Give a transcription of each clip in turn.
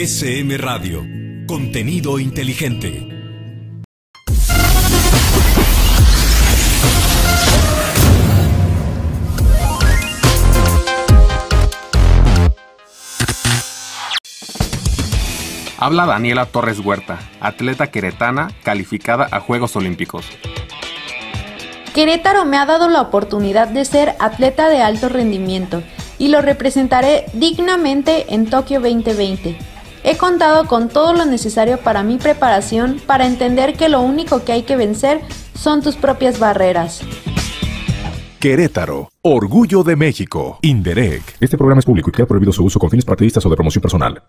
SM Radio. Contenido inteligente. Habla Daniela Torres Huerta, atleta queretana calificada a Juegos Olímpicos. Querétaro me ha dado la oportunidad de ser atleta de alto rendimiento y lo representaré dignamente en Tokio 2020. He contado con todo lo necesario para mi preparación para entender que lo único que hay que vencer son tus propias barreras. Querétaro, orgullo de México. Inderec. Este programa es público y queda prohibido su uso con fines partidistas o de promoción personal.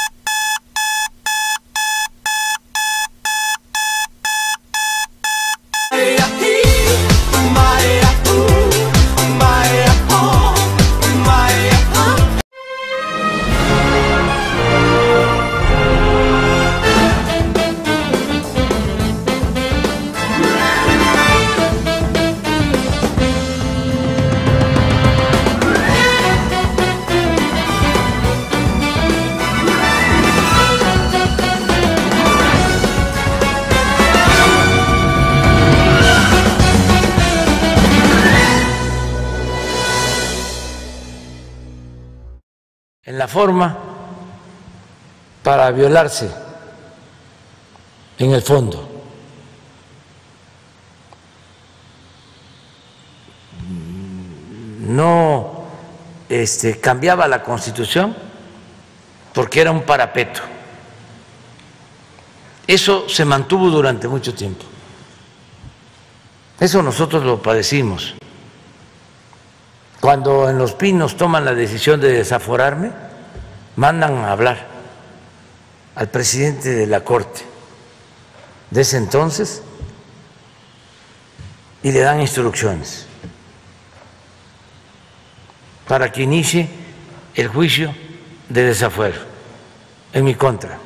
En la forma para violarse en el fondo. No cambiaba la Constitución porque era un parapeto. Eso se mantuvo durante mucho tiempo. Eso nosotros lo padecimos. Cuando en Los Pinos toman la decisión de desaforarme, mandan a hablar al presidente de la Corte de ese entonces y le dan instrucciones para que inicie el juicio de desafuero en mi contra.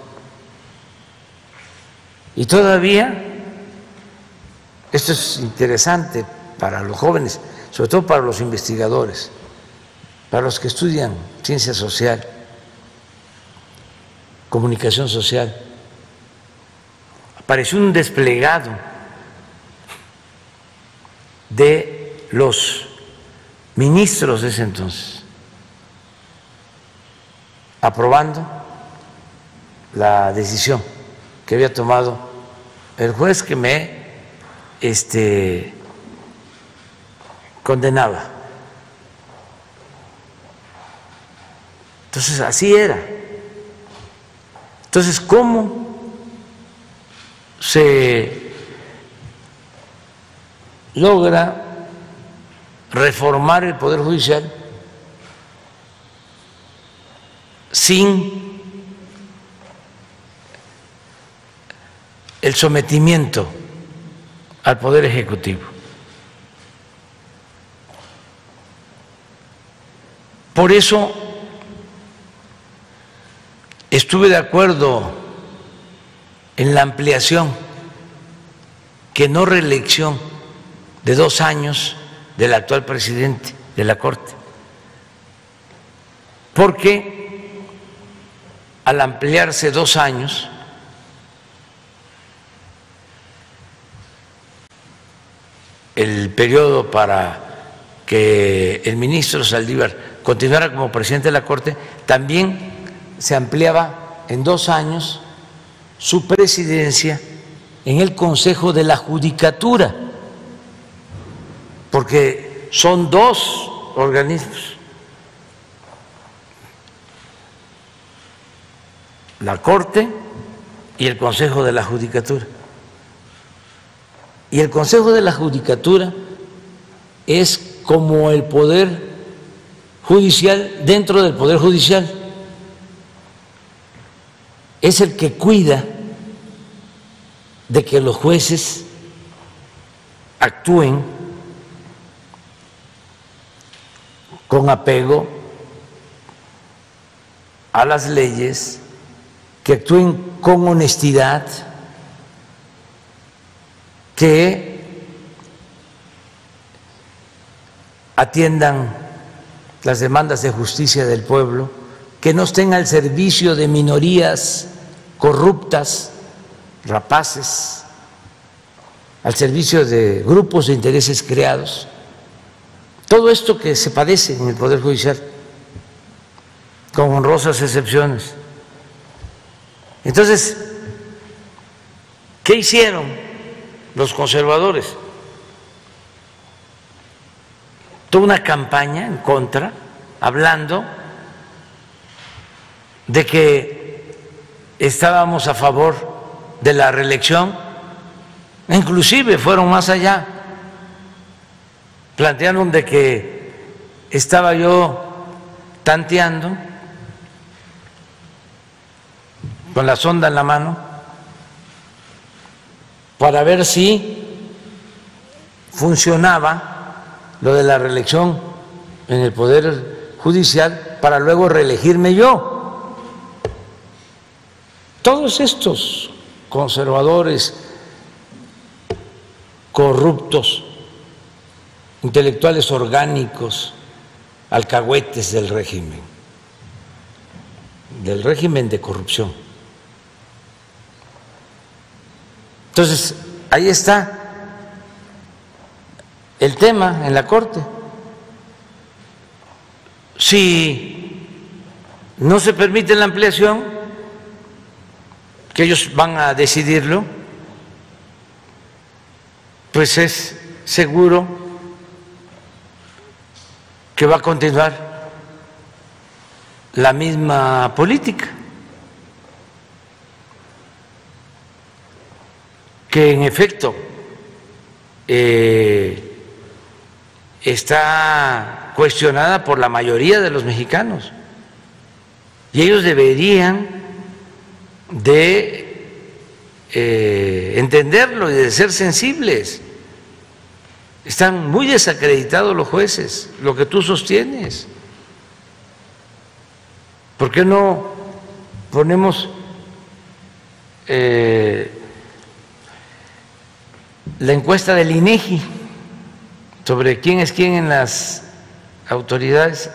Y todavía, esto es interesante para los jóvenes, sobre todo para los investigadores, para los que estudian ciencia social, comunicación social, apareció un desplegado de los ministros de ese entonces, aprobando la decisión que había tomado el juez que me condenaba. Entonces así era. Entonces, ¿cómo se logra reformar el Poder Judicial sin el sometimiento al Poder Ejecutivo? Por eso estuve de acuerdo en la ampliación, que no reelección de 2 años del actual presidente de la Corte, porque al ampliarse 2 años, el periodo para que el ministro Saldívar continuara como presidente de la Corte, también se ampliaba en 2 años su presidencia en el Consejo de la Judicatura, porque son 2 organismos, la Corte y el Consejo de la Judicatura. Y el Consejo de la Judicatura es como el Poder Judicial dentro del Poder Judicial. Es el que cuida de que los jueces actúen con apego a las leyes, que actúen con honestidad, que atiendan las demandas de justicia del pueblo que no estén al servicio de minorías corruptas, rapaces, al servicio de grupos de intereses creados. Todo esto que se padece en el Poder Judicial, con honrosas excepciones. Entonces, ¿qué hicieron los conservadores? Toda una campaña en contra, hablando de que estábamos a favor de la reelección, inclusive fueron más allá, plantearon de que estaba yo tanteando con la sonda en la mano para ver si funcionaba lo de la reelección en el Poder Judicial para luego reelegirme yo. Todos estos conservadores, corruptos, intelectuales orgánicos, alcahuetes del régimen de corrupción. Entonces, ahí está el tema en la Corte. Si no se permite la ampliación, que ellos van a decidirlo, pues es seguro que va a continuar la misma política, que en efecto está cuestionada por la mayoría de los mexicanos, y ellos deberían de entenderlo y de ser sensibles. Están muy desacreditados los jueces, lo que tú sostienes. ¿Por qué no ponemos la encuesta del INEGI sobre quién es quién en las autoridades,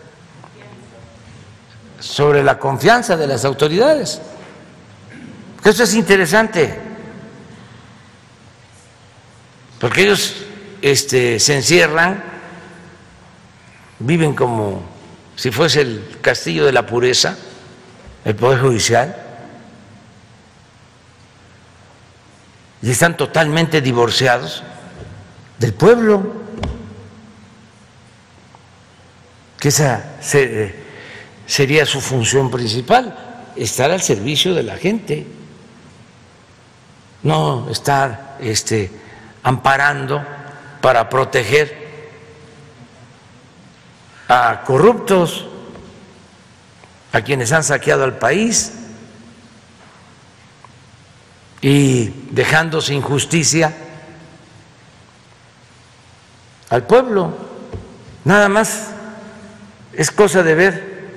sobre la confianza de las autoridades? Eso es interesante, porque ellos se encierran, viven como si fuese el castillo de la pureza, el Poder Judicial, y están totalmente divorciados del pueblo, que esa sería su función principal, estar al servicio de la gente, no estar amparando para proteger a corruptos, a quienes han saqueado al país y dejando sin justicia al pueblo. Nada más es cosa de ver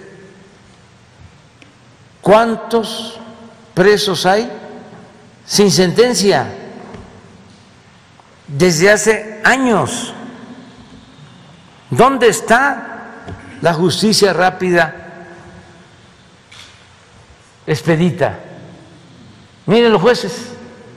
cuántos presos hay sin sentencia desde hace años. ¿Dónde está la justicia rápida, expedita? Miren los jueces.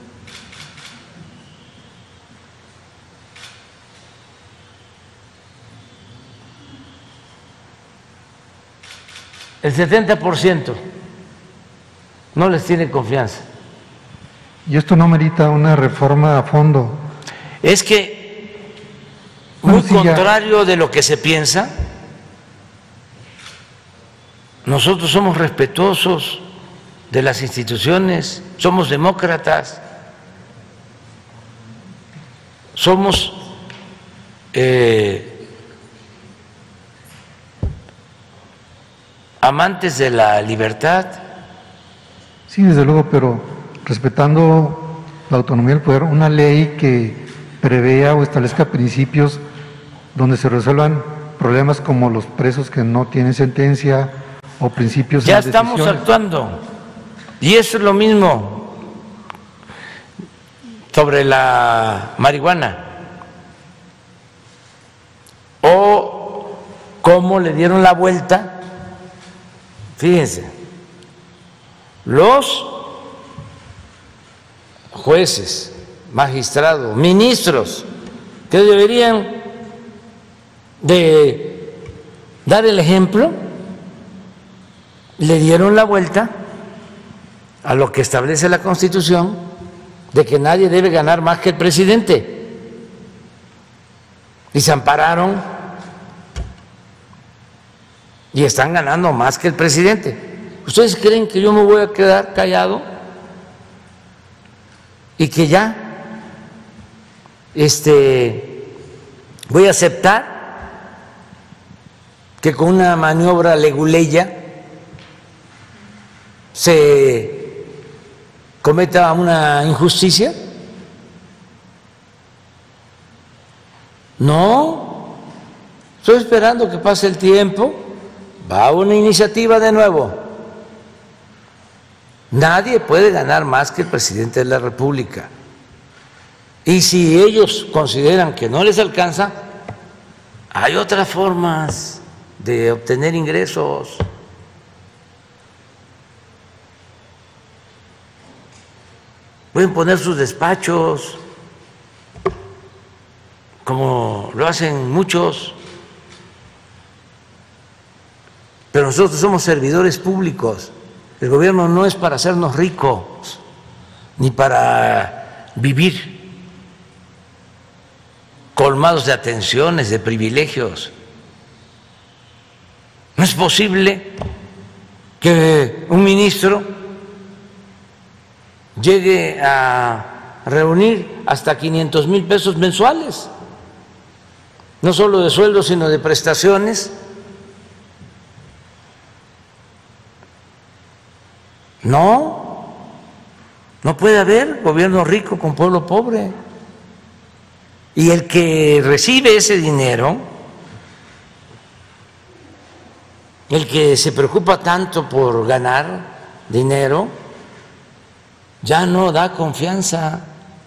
El 70% no les tiene confianza. ¿Y esto no merita una reforma a fondo? Es que, muy contrario de lo que se piensa, nosotros somos respetuosos de las instituciones, somos demócratas, somos amantes de la libertad. Sí, desde luego, pero respetando la autonomía del poder, una ley que prevea o establezca principios donde se resuelvan problemas como los presos que no tienen sentencia o principios. Ya estamos actuando, y eso es lo mismo sobre la marihuana, o cómo le dieron la vuelta fíjense, los jueces, magistrados, ministros que deberían de dar el ejemplo, le dieron la vuelta a lo que establece la Constitución de que nadie debe ganar más que el presidente, y se ampararon y están ganando más que el presidente. ¿Ustedes creen que yo me voy a quedar callado y que ya voy a aceptar que con una maniobra leguleya se cometa una injusticia? No, estoy esperando que pase el tiempo, va una iniciativa de nuevo. Nadie puede ganar más que el presidente de la República. Y si ellos consideran que no les alcanza, hay otras formas de obtener ingresos. Pueden poner sus despachos, como lo hacen muchos, pero nosotros somos servidores públicos. El gobierno no es para hacernos ricos, ni para vivir colmados de atenciones, de privilegios. No es posible que un ministro llegue a reunir hasta 500,000 pesos mensuales, no solo de sueldo, sino de prestaciones. No puede haber gobierno rico con pueblo pobre. Y el que recibe ese dinero, el que se preocupa tanto por ganar dinero, ya no da confianza.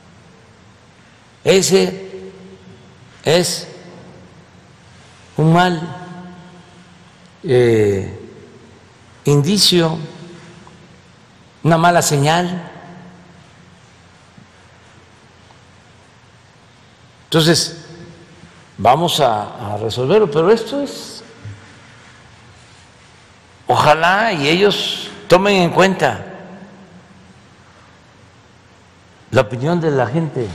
Ese es un mal indicio, una mala señal. Entonces, vamos a resolverlo, pero esto es, ojalá y ellos tomen en cuenta la opinión de la gente.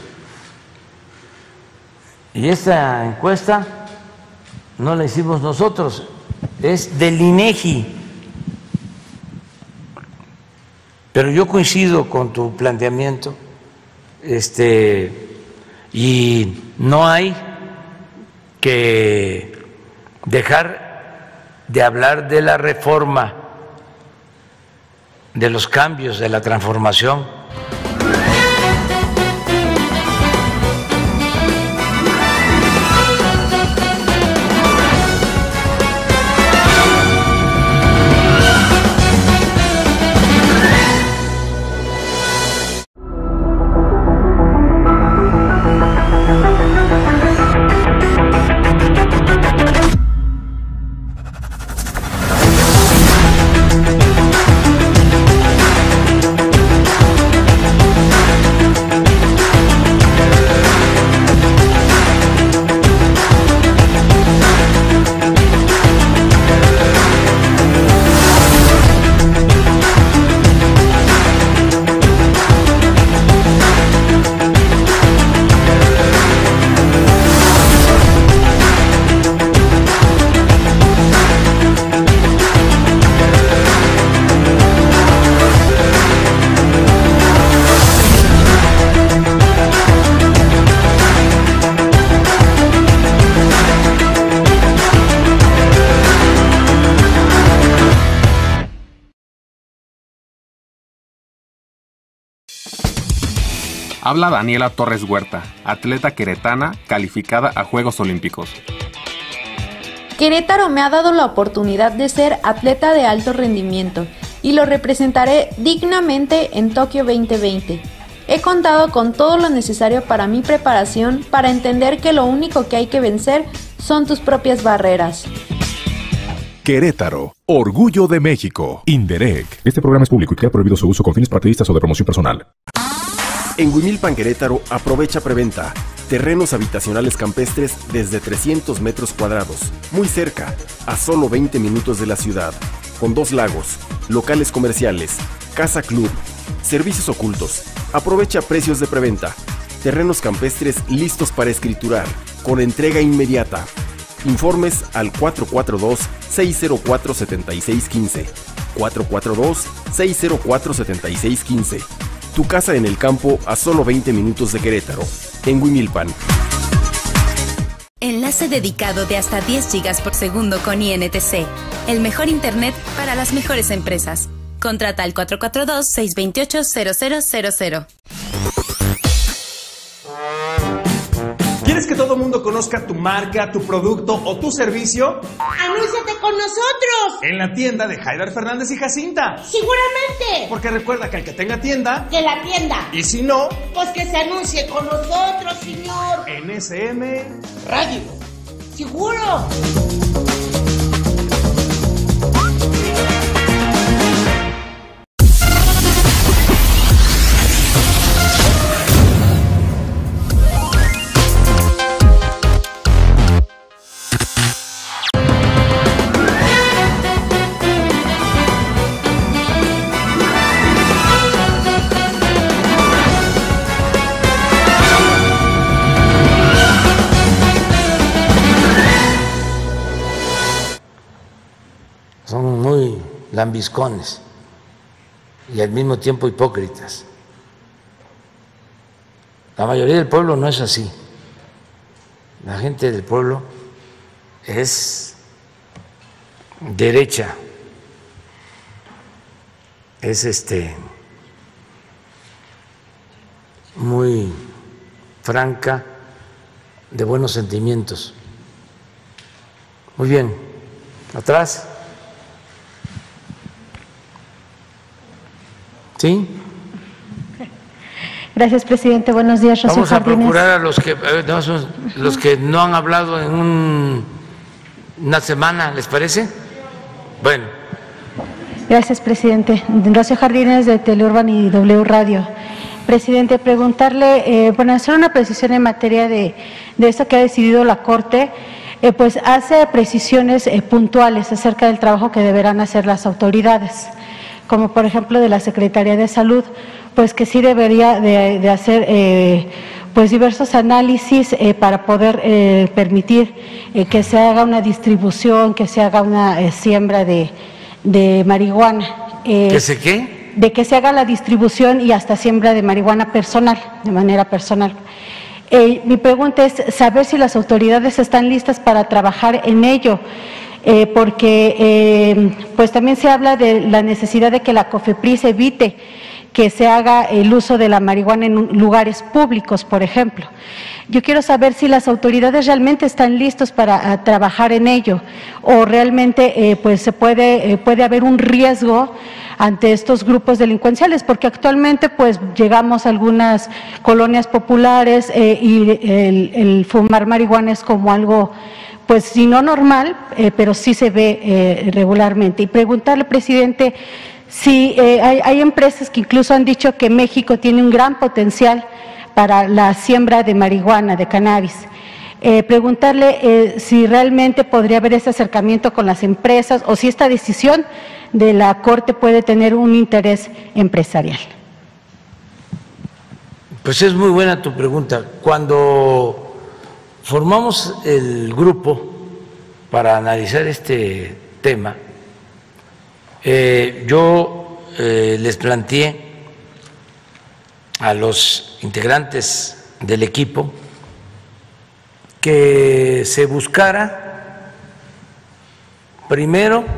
Y esta encuesta no la hicimos nosotros, es del INEGI. Pero yo coincido con tu planteamiento, y no hay que dejar de hablar de la reforma, de los cambios, de la transformación. Habla Daniela Torres Huerta, atleta queretana calificada a Juegos Olímpicos. Querétaro me ha dado la oportunidad de ser atleta de alto rendimiento y lo representaré dignamente en Tokio 2020. He contado con todo lo necesario para mi preparación, para entender que lo único que hay que vencer son tus propias barreras. Querétaro, orgullo de México. Inderec. Este programa es público y queda prohibido su uso con fines partidistas o de promoción personal. En Huimilpan, Querétaro, aprovecha preventa. Terrenos habitacionales campestres desde 300 metros cuadrados, muy cerca, a solo 20 minutos de la ciudad, con 2 lagos, locales comerciales, casa club, servicios ocultos. Aprovecha precios de preventa. Terrenos campestres listos para escriturar, con entrega inmediata. Informes al 442-604-7615. 442-604-7615. Tu casa en el campo a solo 20 minutos de Querétaro, en Huimilpan. Enlace dedicado de hasta 10 GB por segundo con INTC. El mejor internet para las mejores empresas. Contrata al 442-628-0000. ¿Quieres que todo el mundo conozca tu marca, tu producto o tu servicio? ¡Anúnciate con nosotros! En la tienda de Haidar Fernández y Jacinta. ¡Seguramente! Porque recuerda que el que tenga tienda... ¡que la tienda! Y si no... pues que se anuncie con nosotros, señor. En SM... Radio. ¡Seguro! Son muy lambiscones y al mismo tiempo hipócritas. La mayoría del pueblo no es así. La gente del pueblo es derecha, es muy franca, de buenos sentimientos. Muy bien, atrás. ¿Sí? Gracias, presidente. Buenos días, Rocío Vamos a Jardines. procurar a los que no han hablado en una semana, ¿les parece? Bueno. Gracias, presidente. Rocío Jardines, de Teleurban y W Radio. Presidente, preguntarle, hacer una precisión en materia de esto que ha decidido la Corte. Pues hace precisiones puntuales acerca del trabajo que deberán hacer las autoridades, como por ejemplo de la Secretaría de Salud, pues que sí debería de hacer pues diversos análisis para poder permitir que se haga una distribución, que se haga una siembra de marihuana. ¿Que se qué? De que se haga la distribución y hasta siembra de marihuana personal, de manera personal. Mi pregunta es saber si las autoridades están listas para trabajar en ello. Porque pues también se habla de la necesidad de que la COFEPRIS evite que se haga el uso de la marihuana en lugares públicos, por ejemplo. Yo quiero saber si las autoridades realmente están listos para trabajar en ello o realmente pues se puede haber un riesgo ante estos grupos delincuenciales, porque actualmente pues llegamos a algunas colonias populares y el fumar marihuana es como algo pues si no normal, pero sí se ve regularmente. Y preguntarle, presidente, si hay empresas que incluso han dicho que México tiene un gran potencial para la siembra de marihuana, de cannabis. Preguntarle si realmente podría haber ese acercamiento con las empresas o si esta decisión de la Corte puede tener un interés empresarial. Pues es muy buena tu pregunta. Cuando formamos el grupo para analizar este tema, yo les planteé a los integrantes del equipo que se buscara primero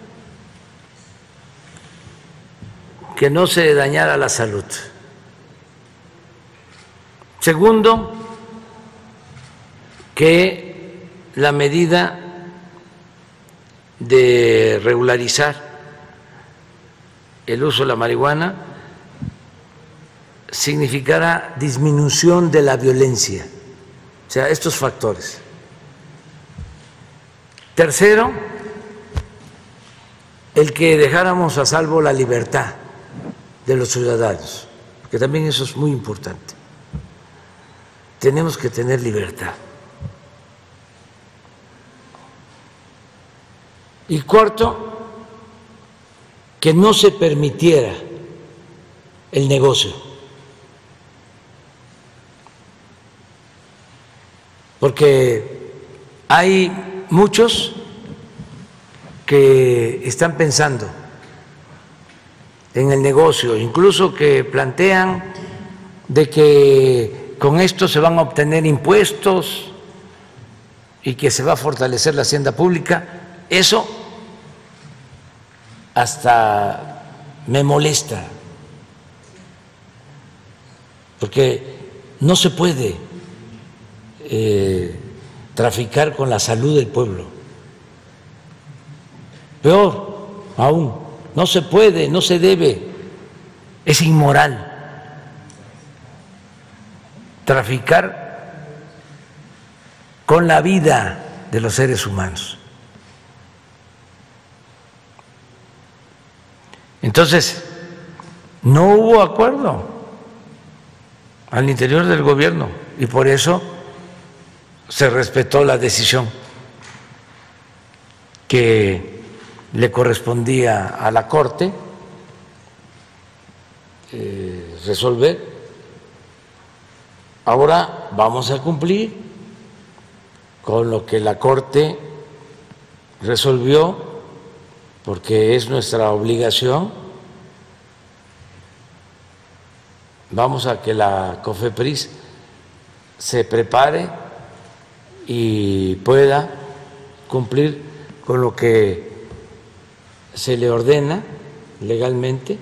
que no se dañara la salud. Segundo, que la medida de regularizar el uso de la marihuana significara disminución de la violencia, o sea, estos factores. Tercero, el que dejáramos a salvo la libertad de los ciudadanos, que también eso es muy importante. Tenemos que tener libertad. Y cuarto, que no se permitiera el negocio, porque hay muchos que están pensando en el negocio, incluso que plantean de que con esto se van a obtener impuestos y que se va a fortalecer la hacienda pública. Eso hasta me molesta, porque no se puede traficar con la salud del pueblo. Peor aún, no se puede, no se debe, es inmoral traficar con la vida de los seres humanos. Entonces, no hubo acuerdo al interior del gobierno y por eso se respetó la decisión que le correspondía a la Corte resolver. Ahora vamos a cumplir con lo que la Corte resolvió, porque es nuestra obligación. Vamos a que la COFEPRIS se prepare y pueda cumplir con lo que se le ordena legalmente,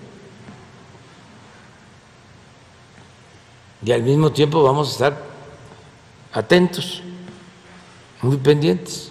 y al mismo tiempo vamos a estar atentos, muy pendientes.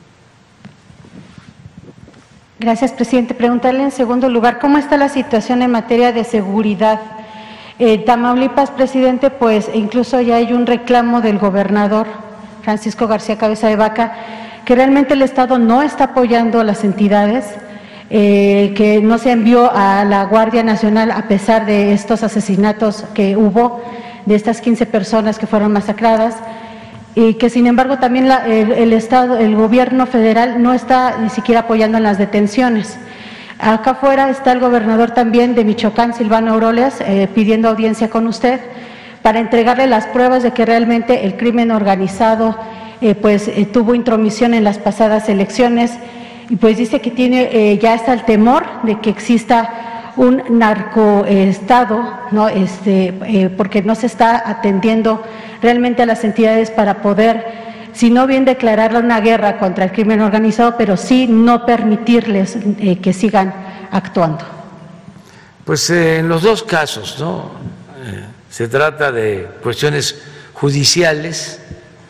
Gracias, presidente. Preguntarle en segundo lugar, ¿cómo está la situación en materia de seguridad? Tamaulipas, presidente, pues incluso ya hay un reclamo del gobernador Francisco García Cabeza de Vaca, que realmente el Estado no está apoyando a las entidades, que no se envió a la Guardia Nacional a pesar de estos asesinatos que hubo, de estas 15 personas que fueron masacradas, y que sin embargo también el Estado, el gobierno federal no está ni siquiera apoyando en las detenciones. Acá afuera está el gobernador también de Michoacán, Silvano Aureoles, pidiendo audiencia con usted para entregarle las pruebas de que realmente el crimen organizado tuvo intromisión en las pasadas elecciones, y pues dice que tiene ya está el temor de que exista un narcoestado, ¿no? Porque no se está atendiendo realmente a las entidades para poder, si no bien declararle una guerra contra el crimen organizado, pero sí no permitirles que sigan actuando. Pues en los dos casos, ¿no? Se trata de cuestiones judiciales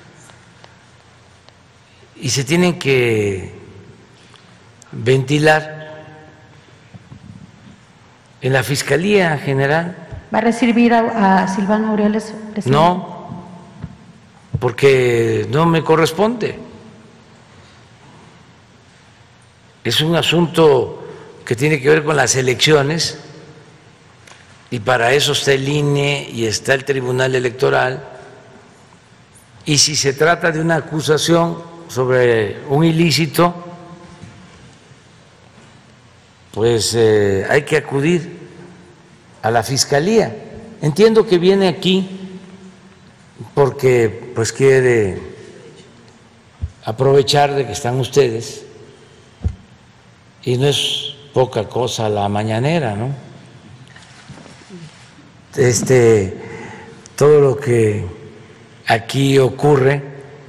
y se tienen que ventilar en la Fiscalía General. ¿Va a recibir a Silvano Aureoles, presidente? No, porque no me corresponde. Es un asunto que tiene que ver con las elecciones y para eso está el INE y está el Tribunal Electoral. Y si se trata de una acusación sobre un ilícito, pues hay que acudir a la Fiscalía. Entiendo que viene aquí porque pues quiere aprovechar de que están ustedes, y no es poca cosa la mañanera, ¿no? Todo lo que aquí ocurre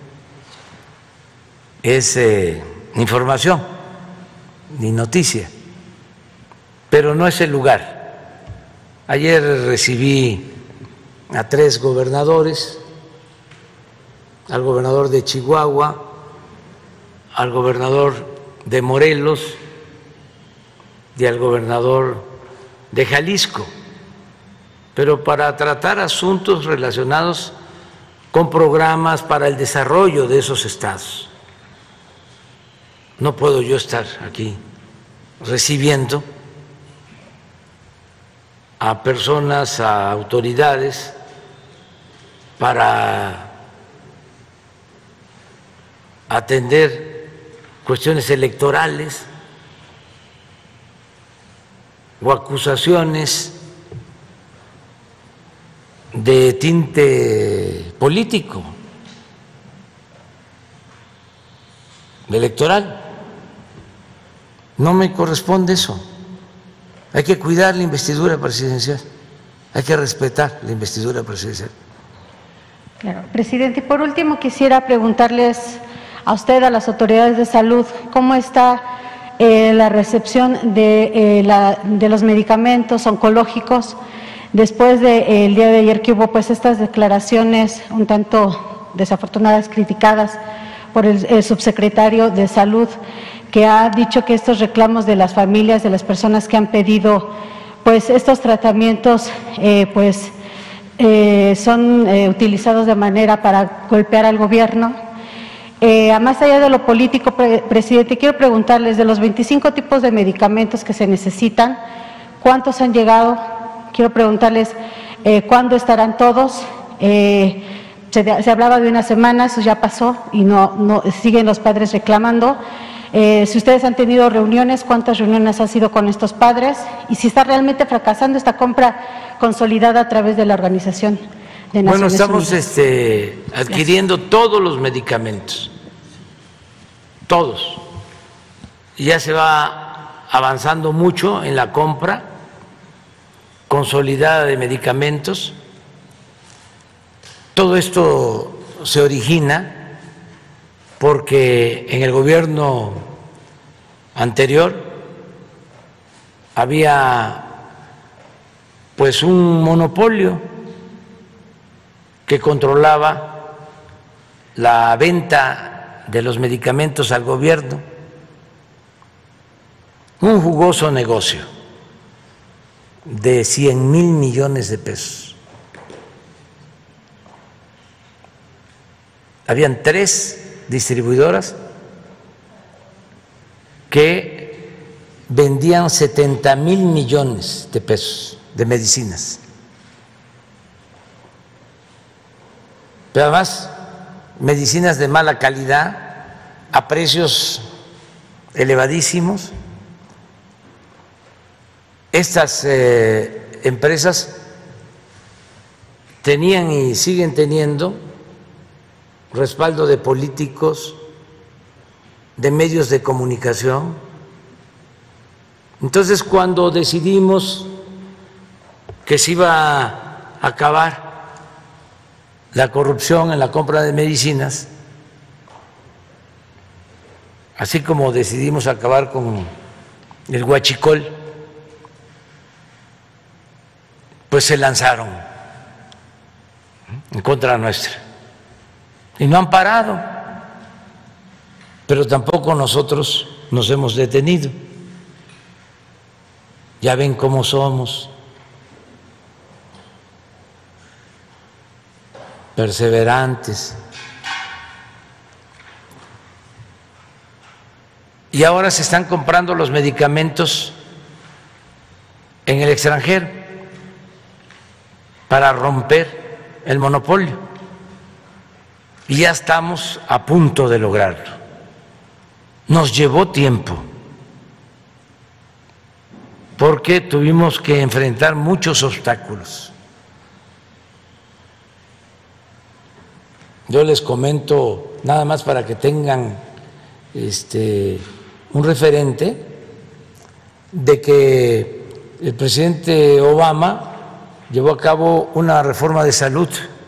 es información ni noticia, pero no es el lugar. Ayer recibí a 3 gobernadores, al gobernador de Chihuahua, al gobernador de Morelos y al gobernador de Jalisco, pero para tratar asuntos relacionados con programas para el desarrollo de esos estados. No puedo yo estar aquí recibiendo a personas, a autoridades para atender cuestiones electorales o acusaciones de tinte político, electoral. No me corresponde eso. Hay que cuidar la investidura presidencial, hay que respetar la investidura presidencial. Claro, presidente, y por último quisiera preguntarles a usted, a las autoridades de salud, ¿cómo está la recepción de los medicamentos oncológicos después del día de ayer que hubo pues estas declaraciones un tanto desafortunadas, criticadas por el subsecretario de Salud, que ha dicho que estos reclamos de las familias, de las personas que han pedido pues estos tratamientos son utilizados de manera para golpear al gobierno? Más allá de lo político, presidente, quiero preguntarles, de los 25 tipos de medicamentos que se necesitan, ¿cuántos han llegado? Quiero preguntarles cuándo estarán todos. Se hablaba de una semana, eso ya pasó y no siguen los padres reclamando. Si ustedes han tenido reuniones, ¿cuántas reuniones han sido con estos padres? Y si está realmente fracasando esta compra consolidada a través de la Organización de Naciones Unidas. Bueno, estamos adquiriendo todos los medicamentos, todos. Y ya se va avanzando mucho en la compra consolidada de medicamentos. Todo esto se origina porque en el gobierno anterior había pues un monopolio que controlaba la venta de los medicamentos al gobierno, un jugoso negocio de 100,000 millones de pesos. Habían 3 distribuidoras que vendían 70,000 millones de pesos de medicinas. Pero además, medicinas de mala calidad, a precios elevadísimos. Estas empresas tenían y siguen teniendo respaldo de políticos, de medios de comunicación. Entonces, cuando decidimos que se iba a acabar la corrupción en la compra de medicinas, así como decidimos acabar con el huachicol, pues se lanzaron en contra nuestra y no han parado, pero tampoco nosotros nos hemos detenido. Ya ven cómo somos, perseverantes. Y ahora se están comprando los medicamentos en el extranjero para romper el monopolio. Y ya estamos a punto de lograrlo. Nos llevó tiempo, porque tuvimos que enfrentar muchos obstáculos. Yo les comento, nada más para que tengan un referente, de que el presidente Obama llevó a cabo una reforma de salud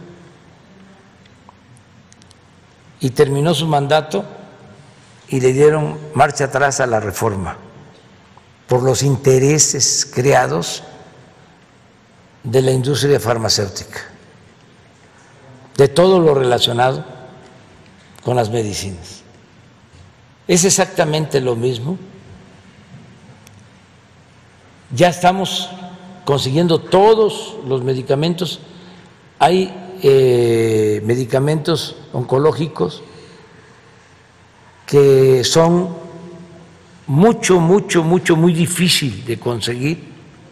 y terminó su mandato y le dieron marcha atrás a la reforma por los intereses creados de la industria farmacéutica, de todo lo relacionado con las medicinas. Es exactamente lo mismo. Ya estamos consiguiendo todos los medicamentos. Hay medicamentos oncológicos que son muy difícil de conseguir.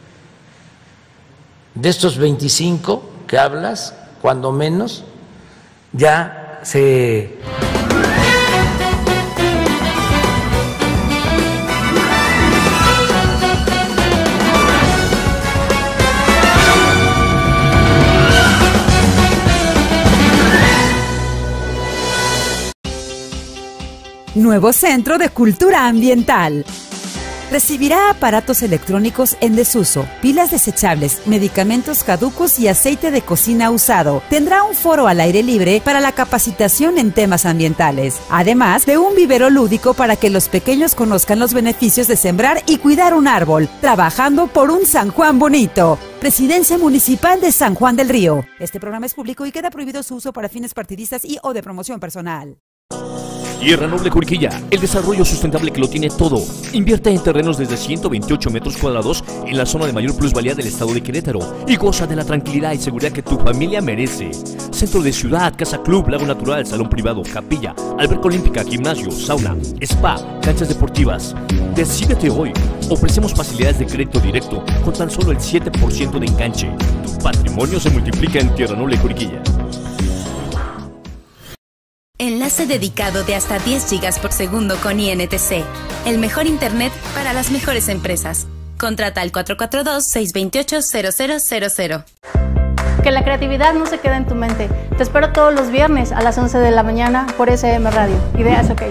De estos 25 que hablas, cuando menos, ya se... Nuevo Centro de Cultura Ambiental. Recibirá aparatos electrónicos en desuso, pilas desechables, medicamentos caducos y aceite de cocina usado. Tendrá un foro al aire libre para la capacitación en temas ambientales, además de un vivero lúdico para que los pequeños conozcan los beneficios de sembrar y cuidar un árbol, trabajando por un San Juan bonito. Presidencia Municipal de San Juan del Río. Este programa es público y queda prohibido su uso para fines partidistas y o de promoción personal. Tierra Noble Juriquilla, el desarrollo sustentable que lo tiene todo. Invierte en terrenos desde 128 metros cuadrados en la zona de mayor plusvalía del estado de Querétaro y goza de la tranquilidad y seguridad que tu familia merece. Centro de ciudad, casa club, lago natural, salón privado, capilla, alberca olímpica, gimnasio, sauna, spa, canchas deportivas. Decídete hoy. Ofrecemos facilidades de crédito directo con tan solo el 7% de enganche. Tu patrimonio se multiplica en Tierra Noble Juriquilla. Enlace dedicado de hasta 10 gigas por segundo con INTC. El mejor internet para las mejores empresas. Contrata al 442-628-0000. Que la creatividad no se quede en tu mente. Te espero todos los viernes a las 11 de la mañana por SM Radio. Ideas OK.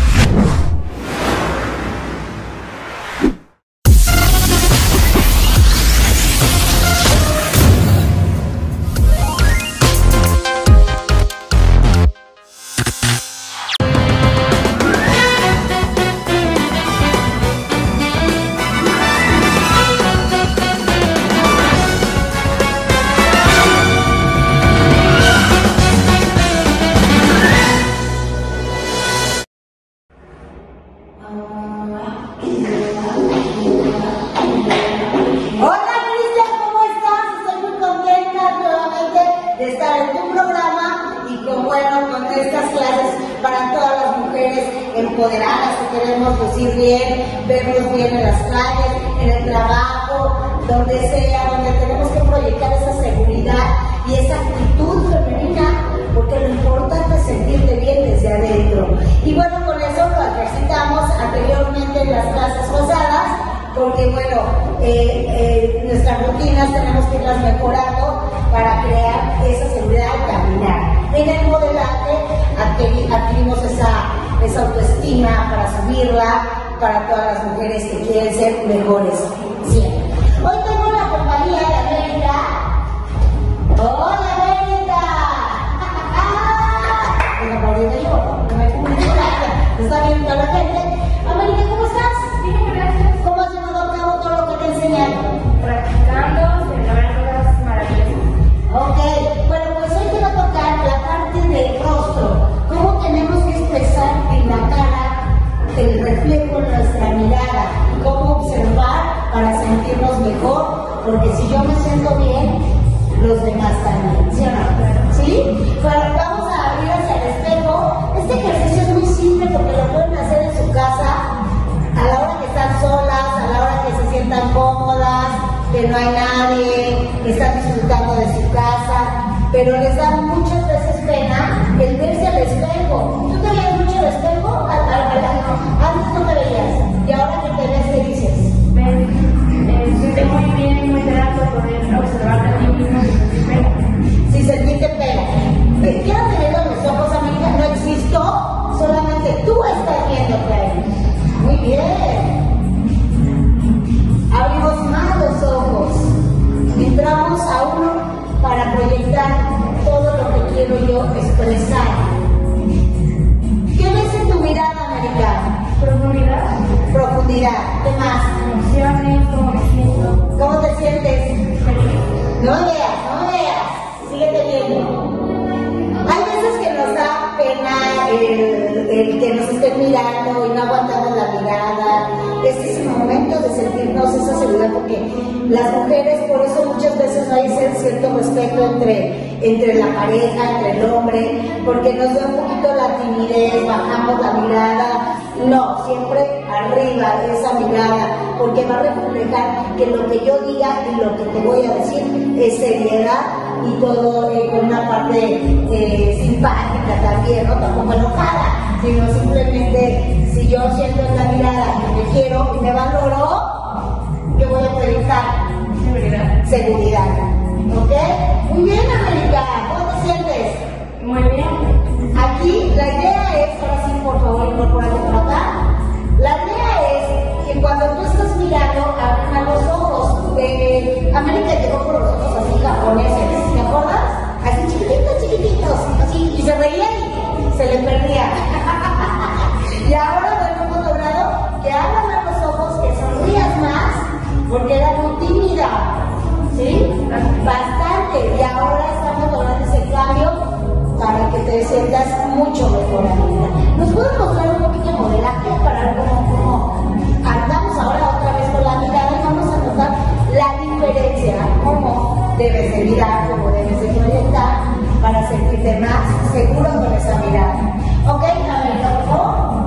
empoderadas, que queremos lucir bien, vernos bien en las calles, en el trabajo, donde sea, donde tenemos que proyectar esa seguridad y esa actitud femenina, porque lo importante es sentirte bien desde adentro. Y bueno, con eso lo ejercitamos anteriormente en las clases pasadas, porque bueno, nuestras rutinas tenemos que irlas mejorando para crear esa seguridad al caminar. En el modelaje adquirimos esa autoestima para subirla para todas las mujeres que quieren ser mejores siempre. Hoy tengo la compañía de América. ¡Hola, América! Venga, por ahí yo, no me comunico. ¿Está viendo toda la gente? América, ¿cómo estás? Bien, gracias. ¿Cómo has llevado a cabo todo lo que te he enseñado? Practicando, se logran cosas maravillosas. Ok, bueno, pues hoy te va a tocar la parte del rostro. ¿Cómo tenemos que expresar en la cara el reflejo en nuestra mirada? ¿Cómo observar para sentirnos mejor? Porque si yo me siento bien, los demás también, ¿sí o no? ¿Sí? Bueno, vamos a abrir hacia el espejo. Este ejercicio es muy simple porque lo pueden hacer en su casa a la hora que están solas, a la hora que se sientan cómodas, que no hay nadie, que están disfrutando de su casa, pero les da muchas veces pena el verse al espejo. ¿Tú te veías mucho al espejo? Antes no te veías, y ahora que te ves, ¿qué dices? Siente muy bien, muy grato poder observarte a ti mismo y sentir pena. Si sentirte pena. Quiero tenerlo en los ojos, América, no existo, solamente tú estás viéndote ahí. Muy bien. Abrimos más los ojos. Entramos a uno para proyectar todo lo que quiero yo expresar. ¿Qué ves en tu mirada, América? Profundidad. Profundidad. ¿Qué más? Emociones, cómo me siento. ¿Cómo te sientes? Feliz. No me veas. Síguete viendo. Hay veces que nos da pena el que nos estén mirando y no aguantamos la mirada. Este es el momento de sentirnos esa seguridad, porque las mujeres, por eso muchas veces no hay cierto respeto entre la pareja, entre el hombre, porque nos da un poquito la timidez, bajamos la mirada No, siempre arriba esa mirada, porque va a reflejar que lo que yo diga y lo que te voy a decir es seriedad y todo con una parte simpática también, ¿no? Tampoco enojada, sino simplemente si yo siento en la mirada que me quiero y me valoro, yo voy a proyectar seguridad. ¿Ok? Muy bien, América, ¿cómo te sientes? Muy bien. Aquí la idea es, ahora sí, por favor, incorporate por acá. La idea es que cuando tú estás mirando, abran los ojos. América llegó con los ojos así japoneses, ¿te acuerdas? Así chiquititos, así, y se reía y se le perdía. Y ahora lo hemos logrado que abran los ojos, que sonrías más, porque era muy tímida, ¿sí? Bastante, y ahora estamos logrando ese cambio para que te sientas mucho mejor, amiga. ¿Nos puedes mostrar un poquito de modelaje para ver cómo andamos ahora otra vez con la mirada y vamos a notar la diferencia, cómo debes de mirar, cómo debes de proyectar para sentirte más seguro con esa mirada? ¿Ok, América, por favor?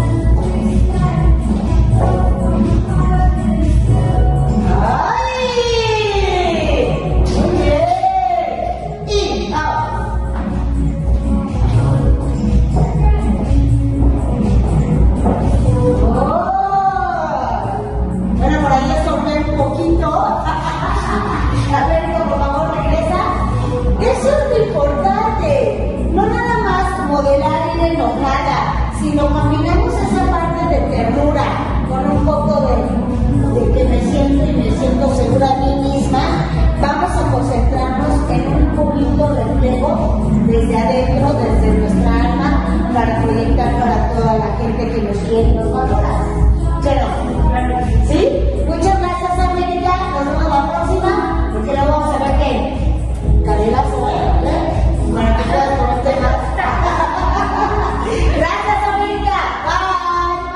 Modelar ir enojada, sino combinamos esa parte de ternura con un poco de que me siento segura de mí misma. Vamos a concentrarnos en un poquito reflejo desde adentro, desde nuestra alma, para proyectar para toda la gente que nos quiere y nos valora. Pero, ¿sí? Muchas gracias, América. Nos vemos la próxima, porque luego vamos a ver que Canela fue, para que puedas ponerte más. Gracias, América. Bye.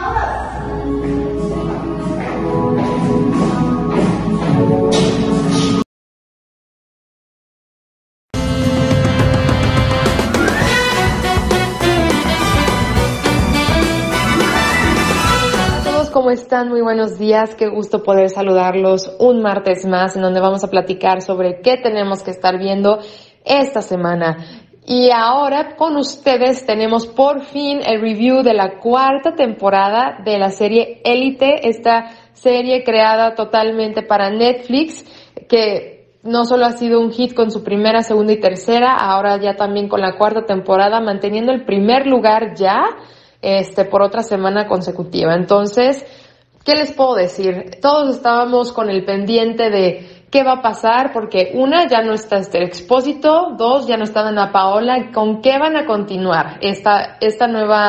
Hola a todos, ¿cómo están? Muy buenos días. Qué gusto poder saludarlos un martes más en donde vamos a platicar sobre qué tenemos que estar viendo esta semana. Y ahora con ustedes tenemos por fin el review de la 4ª temporada de la serie Élite, esta serie creada totalmente para Netflix, que no solo ha sido un hit con su primera, segunda y tercera, ahora ya también con la 4ª temporada, manteniendo el primer lugar ya, por otra semana consecutiva. Entonces, ¿qué les puedo decir? Todos estábamos con el pendiente de ¿qué va a pasar? Porque una, ya no está Esther Expósito, 2, ya no está Ana Paola. ¿Con qué van a continuar este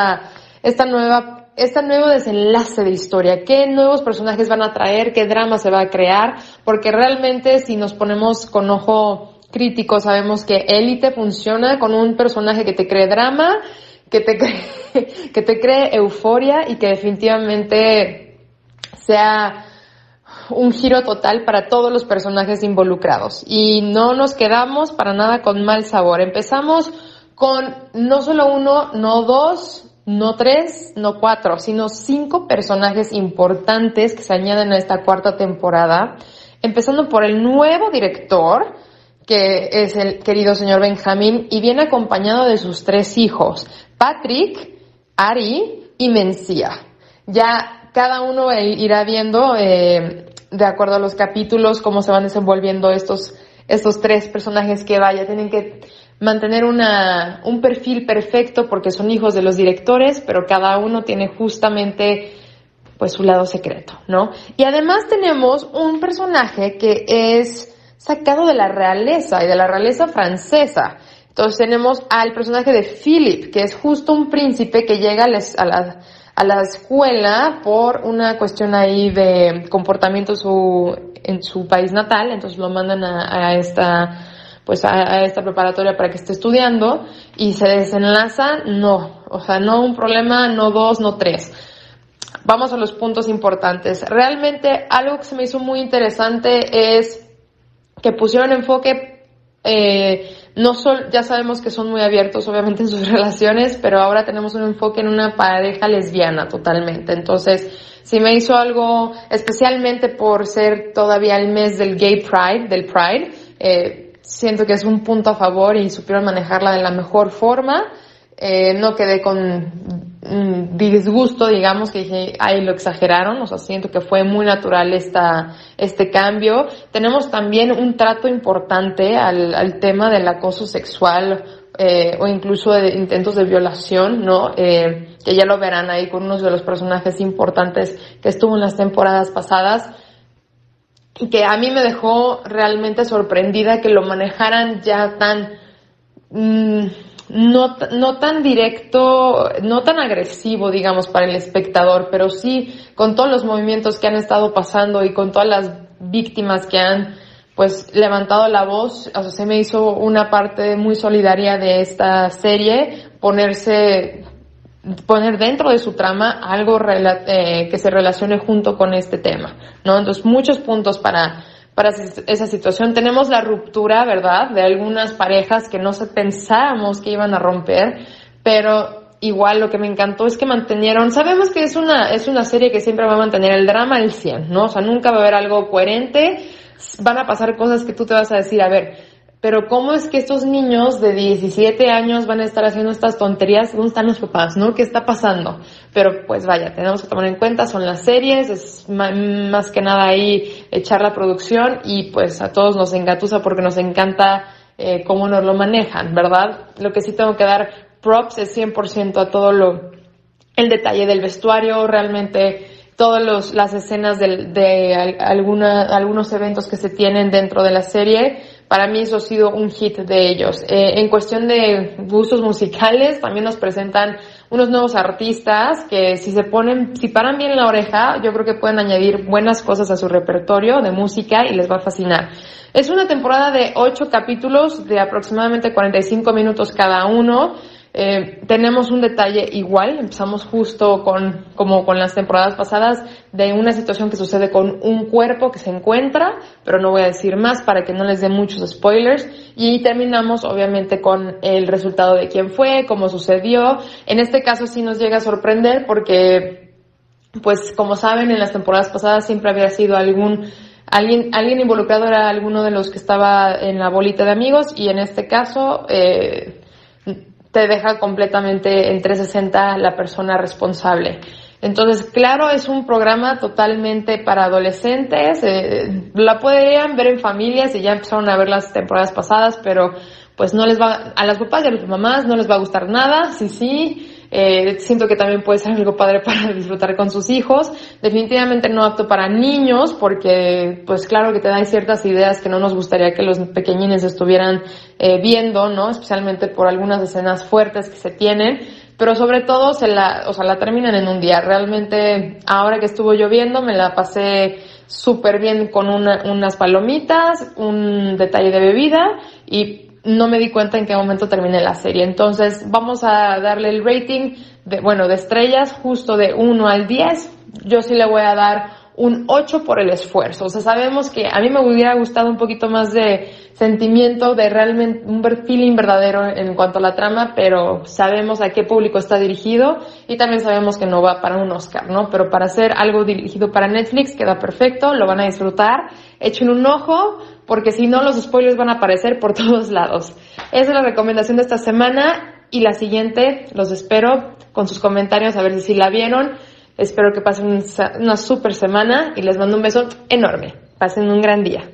nuevo desenlace de historia? ¿Qué nuevos personajes van a traer? ¿Qué drama se va a crear? Porque realmente si nos ponemos con ojo crítico, sabemos que Élite funciona con un personaje que te cree drama, que te cree euforia y que definitivamente sea un giro total para todos los personajes involucrados. Y no nos quedamos para nada con mal sabor. Empezamos con no solo 1, no 2, no 3, no 4, sino 5 personajes importantes que se añaden a esta 4ª temporada. Empezando por el nuevo director, que es el querido señor Benjamín, y viene acompañado de sus 3 hijos, Patrick, Ari y Mencía. Ya cada uno irá viendo, de acuerdo a los capítulos, cómo se van desenvolviendo estos 3 personajes que tienen que mantener un perfil perfecto porque son hijos de los directores, pero cada uno tiene justamente pues su lado secreto, ¿no? Y además tenemos un personaje que es sacado de la realeza y de la realeza francesa. Entonces tenemos al personaje de Philip, que es justo un príncipe que llega a la escuela por una cuestión ahí de comportamiento en su país natal. Entonces lo mandan a esta preparatoria para que esté estudiando y se desenlaza, no un problema, no 2, no 3. Vamos a los puntos importantes. Realmente algo que se me hizo muy interesante es que pusieron enfoque Ya sabemos que son muy abiertos obviamente en sus relaciones, pero ahora tenemos un enfoque en una pareja lesbiana totalmente. Entonces, sí me hizo algo, especialmente por ser todavía el mes del Gay Pride, del Pride, siento que es un punto a favor y supieron manejarla de la mejor forma. No quedé con disgusto, digamos, que dije, ay, lo exageraron, o sea, siento que fue muy natural este cambio. Tenemos también un trato importante al tema del acoso sexual, o incluso de intentos de violación, ¿no? Que ya lo verán ahí con uno de los personajes importantes que estuvo en las temporadas pasadas, y que a mí me dejó realmente sorprendida que lo manejaran ya tan, no tan directo, no tan agresivo, digamos, para el espectador, pero sí con todos los movimientos que han estado pasando y con todas las víctimas que han, pues, levantado la voz. O sea, se me hizo una parte muy solidaria de esta serie, poner dentro de su trama algo que se relacione junto con este tema, ¿no? Entonces, muchos puntos para esa situación. Tenemos la ruptura, ¿verdad?, de algunas parejas que no pensábamos que iban a romper, pero igual lo que me encantó es que sabemos que es una serie que siempre va a mantener el drama al 100, ¿no? O sea, nunca va a haber algo coherente, van a pasar cosas que tú te vas a decir, a ver, pero ¿cómo es que estos niños de 17 años van a estar haciendo estas tonterías? ¿Dónde están los papás, no? ¿Qué está pasando? Pero pues vaya, tenemos que tomar en cuenta, son las series, es más que nada ahí echar la producción, y pues a todos nos engatusa porque nos encanta cómo nos lo manejan, ¿verdad? Lo que sí tengo que dar props es 100% a todo el detalle del vestuario, realmente todas las escenas de algunos eventos que se tienen dentro de la serie. Para mí eso ha sido un hit de ellos. En cuestión de gustos musicales, también nos presentan unos nuevos artistas que si paran bien la oreja, yo creo que pueden añadir buenas cosas a su repertorio de música y les va a fascinar. Es una temporada de 8 capítulos de aproximadamente 45 minutos cada uno. Tenemos un detalle igual, empezamos justo como con las temporadas pasadas, de una situación que sucede con un cuerpo que se encuentra, pero no voy a decir más para que no les dé muchos spoilers, y terminamos obviamente con el resultado de quién fue, cómo sucedió. En este caso sí nos llega a sorprender porque, pues como saben, en las temporadas pasadas siempre había sido alguien involucrado, era alguno de los que estaba en la bolita de amigos, y en este caso te deja completamente en 360 la persona responsable. Entonces, claro, es un programa totalmente para adolescentes, la podrían ver en familias y ya empezaron a ver las temporadas pasadas, pero pues a las papás y a las mamás no les va a gustar nada. Sí, siento que también puede ser algo padre para disfrutar con sus hijos. Definitivamente no apto para niños, porque pues claro que te da ciertas ideas que no nos gustaría que los pequeñines estuvieran viendo, ¿no? Especialmente por algunas escenas fuertes que se tienen, pero sobre todo la terminan en un día. Realmente, ahora que estuvo lloviendo, me la pasé súper bien con unas palomitas, un detalle de bebida, y no me di cuenta en qué momento terminé la serie. Entonces, vamos a darle el rating de estrellas, justo de 1 al 10. Yo sí le voy a dar un 8 por el esfuerzo. O sea, sabemos que a mí me hubiera gustado un poquito más de sentimiento, de realmente un feeling verdadero en cuanto a la trama, pero sabemos a qué público está dirigido, y también sabemos que no va para un Oscar, ¿no? Pero para hacer algo dirigido para Netflix queda perfecto, lo van a disfrutar. Echen un ojo, porque si no, los spoilers van a aparecer por todos lados. Esa es la recomendación de esta semana, y la siguiente los espero con sus comentarios a ver si la vieron. Espero que pasen una super semana y les mando un beso enorme. Pasen un gran día.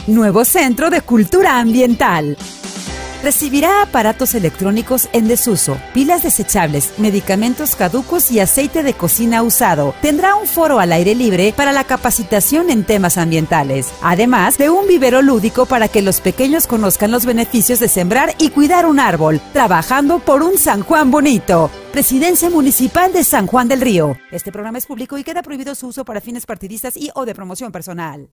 Nuevo Centro de Cultura Ambiental. Recibirá aparatos electrónicos en desuso, pilas desechables, medicamentos caducos y aceite de cocina usado. Tendrá un foro al aire libre para la capacitación en temas ambientales, además de un vivero lúdico para que los pequeños conozcan los beneficios de sembrar y cuidar un árbol, trabajando por un San Juan bonito. Presidencia Municipal de San Juan del Río. Este programa es público y queda prohibido su uso para fines partidistas y o de promoción personal.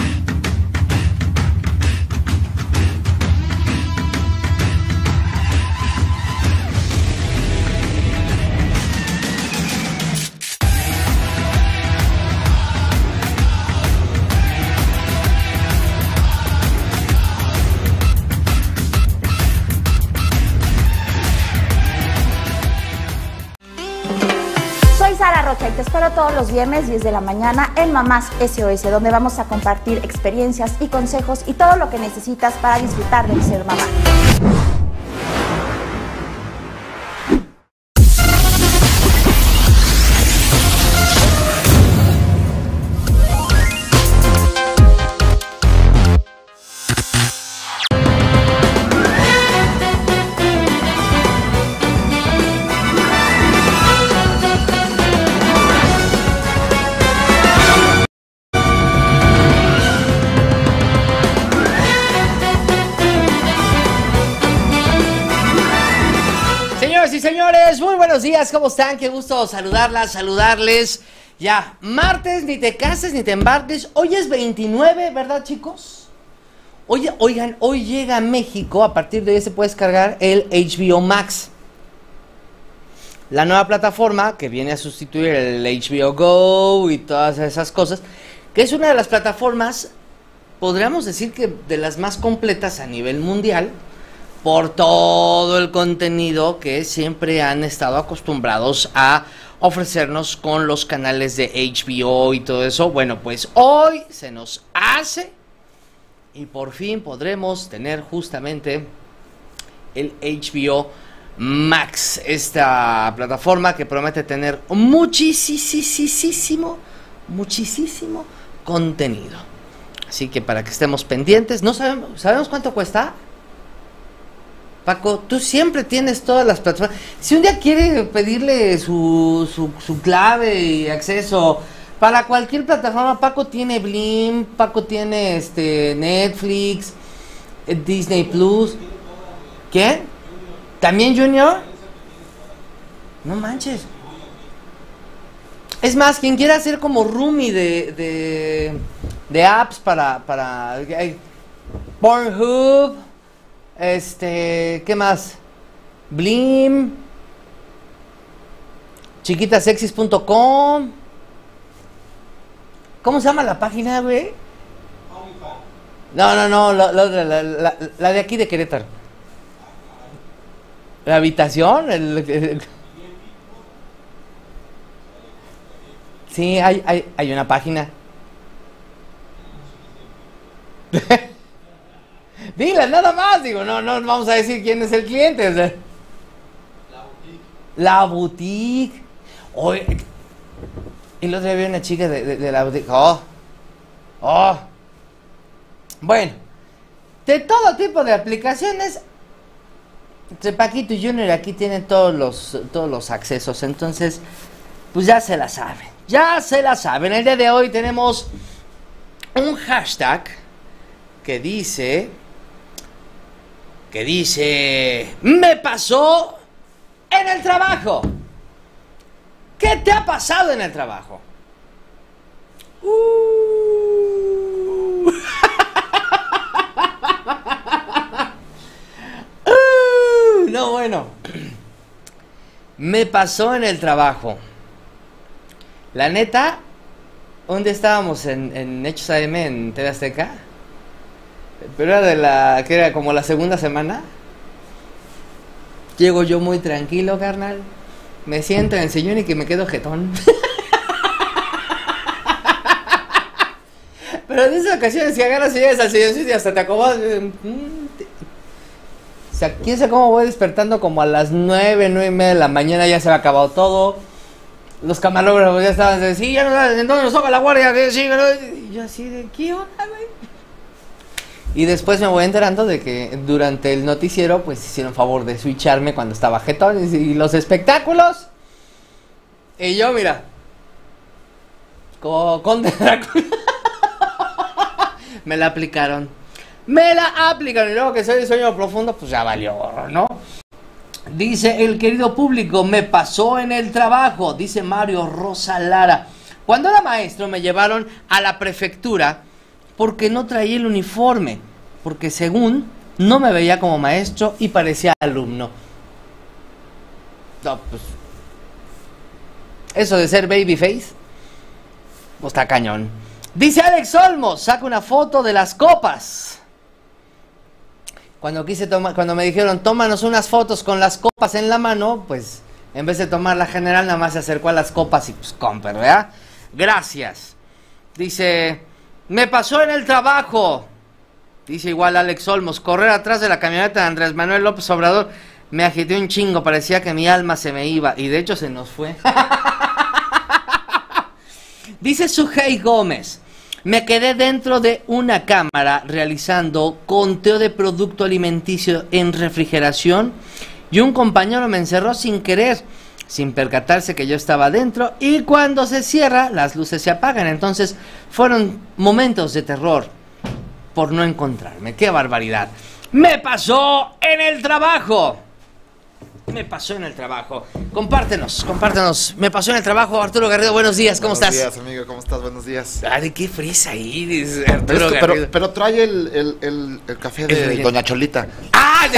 Soy Sara Rocha y te espero todos los viernes 10 de la mañana en Mamás SOS, donde vamos a compartir experiencias y consejos y todo lo que necesitas para disfrutar del ser mamá. Y señores, muy buenos días, ¿cómo están? Qué gusto saludarles. Ya, martes, ni te cases ni te embarques. Hoy es 29, ¿verdad, chicos? Oigan, hoy llega a México, a partir de hoy se puede descargar el HBO Max. La nueva plataforma que viene a sustituir el HBO Go y todas esas cosas, que es una de las plataformas, podríamos decir que de las más completas a nivel mundial, por todo el contenido que siempre han estado acostumbrados a ofrecernos con los canales de HBO y todo eso. Bueno, pues hoy se nos hace y por fin podremos tener justamente el HBO Max, esta plataforma que promete tener muchísimo contenido. Así que para que estemos pendientes, no sabemos cuánto cuesta. Paco, tú siempre tienes todas las plataformas. Si un día quiere pedirle su clave y acceso para cualquier plataforma, Paco tiene Blim, Paco tiene Netflix, Disney Plus. ¿Qué? ¿También Junior? No manches. Es más, quien quiera hacer como roomie de apps para Pornhub, ¿qué más? Blim, chiquitasexis.com. ¿Cómo se llama la página, güey? No, la de aquí de Querétaro. La habitación, Sí, hay una página. Dile, nada más, digo, no vamos a decir quién es el cliente. O sea. La boutique. Oye, y el otro día vi una chica de la boutique. Bueno, de todo tipo de aplicaciones, Paquito y Junior aquí tienen todos los accesos. Entonces, pues ya se la saben. El día de hoy tenemos un hashtag que dice, me pasó en el trabajo. ¿Qué te ha pasado en el trabajo? No, bueno. Me pasó en el trabajo. La neta, ¿dónde estábamos? En Hechos AM, en TV Azteca. Pero era que era como la segunda semana. Llego yo muy tranquilo, carnal. Me siento en el sillón y que me quedo jetón. Pero en esas ocasiones que agarras y llegas al sillón y hasta te acomodas. O sea, quién sabe cómo voy despertando como a las 9:30 de la mañana, ya se había acabado todo. Los camarógrafos ya estaban de, sí, ya no, ¿en dónde nos toca la guardia? Sí, y yo así de, ¿qué onda, güey? Y después me voy enterando de que durante el noticiero, pues hicieron favor de switcharme cuando estaba jetón y los espectáculos. Y yo, mira, como Conde Drácula. Me la aplicaron. Y luego que soy de sueño profundo, pues ya valió, ¿no? Dice el querido público, me pasó en el trabajo, dice Mario Rosa Lara. Cuando era maestro me llevaron a la prefectura porque no traía el uniforme, porque según no me veía como maestro y parecía alumno. No, pues eso de ser babyface, pues está cañón. Dice Alex Olmos, saca una foto de las copas. Cuando me dijeron, tómanos unas fotos con las copas en la mano, pues en vez de tomar la general, nada más se acercó a las copas y pues compre, ¿verdad? Gracias. Dice, me pasó en el trabajo. Dice igual Alex Olmos, correr atrás de la camioneta de Andrés Manuel López Obrador, me agité un chingo, parecía que mi alma se me iba, y de hecho se nos fue. Dice Sujei Gómez, me quedé dentro de una cámara realizando conteo de producto alimenticio en refrigeración y un compañero me encerró sin querer, sin percatarse que yo estaba dentro, y cuando se cierra las luces se apagan. Entonces fueron momentos de terror por no encontrarme. ¡Qué barbaridad! ¡Me pasó en el trabajo! Me pasó en el trabajo. Compártenos. Me pasó en el trabajo. Arturo Garrido, buenos días, ¿cómo estás? Buenos días, amigo, ¿cómo estás? Buenos días. Ay, qué fresa ahí, dice Arturo Garrido. Pero trae el café de Doña Cholita. ¡Ah!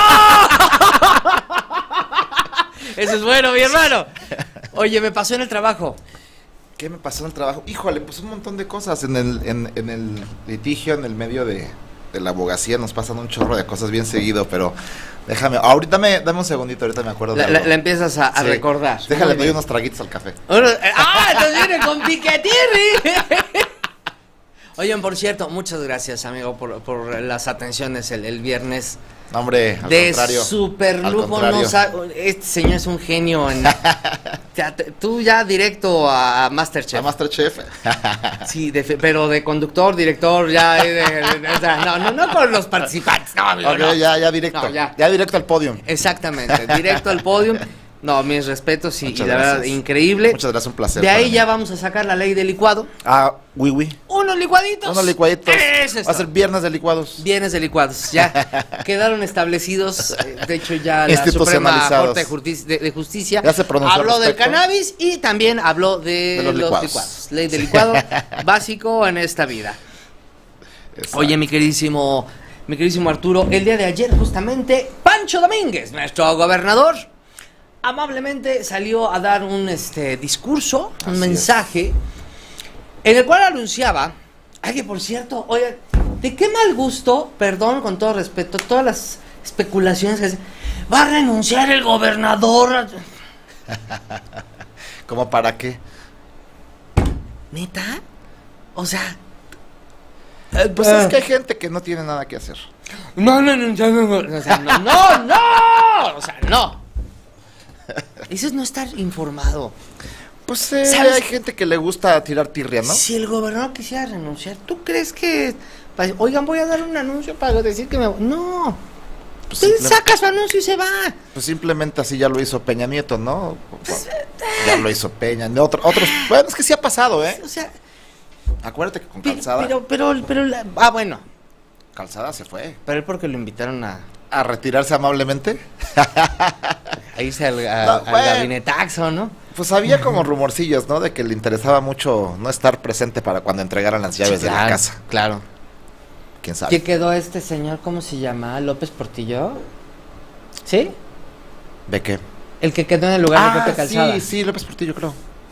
Eso es bueno, mi hermano. Oye, me pasó en el trabajo. ¿Qué me pasó en el trabajo? Híjole, pues un montón de cosas. En el litigio, en el medio de la abogacía, nos pasan un chorro de cosas bien seguido, pero déjame, ahorita dame un segundito, ahorita me acuerdo de algo. La empiezas a recordar. Déjale, doy unos traguitos al café. Entonces viene con piquetirri. Oigan, por cierto, muchas gracias, amigo, por las atenciones el viernes. No, hombre, al de contrario. Super lujo, este señor es un genio. Tú ya directo a Masterchef. A Masterchef. Sí, pero de conductor, director, ya. No con los participantes. No, amigo, okay, no. Ya directo. No, ya directo al podio. Exactamente, directo al podio. No, mis respetos y la verdad, increíble. Muchas gracias, un placer. De ahí ya vamos a sacar la ley del licuado. Oui. Unos licuaditos. Va a ser viernes de licuados. Viernes de licuados, ya quedaron establecidos. De hecho, ya la Suprema Corte de Justicia ya se pronunció habló del cannabis y también habló de los licuados. Ley del licuado básico en esta vida. Exacto. Oye, mi queridísimo Arturo, el día de ayer justamente Pancho Domínguez, nuestro gobernador, amablemente salió a dar un discurso, un mensaje, en el cual anunciaba, que por cierto, oigan, de qué mal gusto, perdón, con todo respeto, todas las especulaciones que hacen, va a renunciar el gobernador. ¿Cómo para qué? ¿Neta? O sea... pues es que hay gente que no tiene nada que hacer. No. O sea, no. Eso es no estar informado. Pues hay gente que le gusta tirar tirria, ¿no? Si el gobernador quisiera renunciar, ¿tú crees que... Oigan, voy a dar un anuncio para decir que me... No. Pues saca su anuncio y se va. Pues simplemente así ya lo hizo Peña Nieto, ¿no? Ya lo hizo Peña. Otros... Bueno, es que sí ha pasado, ¿eh? O sea... Acuérdate que con Calzada... Pero bueno. Calzada se fue. Pero es porque lo invitaron a retirarse amablemente. A irse al gabinetaxo, ¿no? Pues había como rumorcillos, ¿no? De que le interesaba mucho no estar presente para cuando entregaran las llaves de la casa. Claro. ¿Quién sabe? ¿Qué quedó este señor? ¿Cómo se llama? ¿López Portillo? ¿Sí? ¿De qué? El que quedó en el lugar de Pepe Calzada. Sí, López Portillo, creo.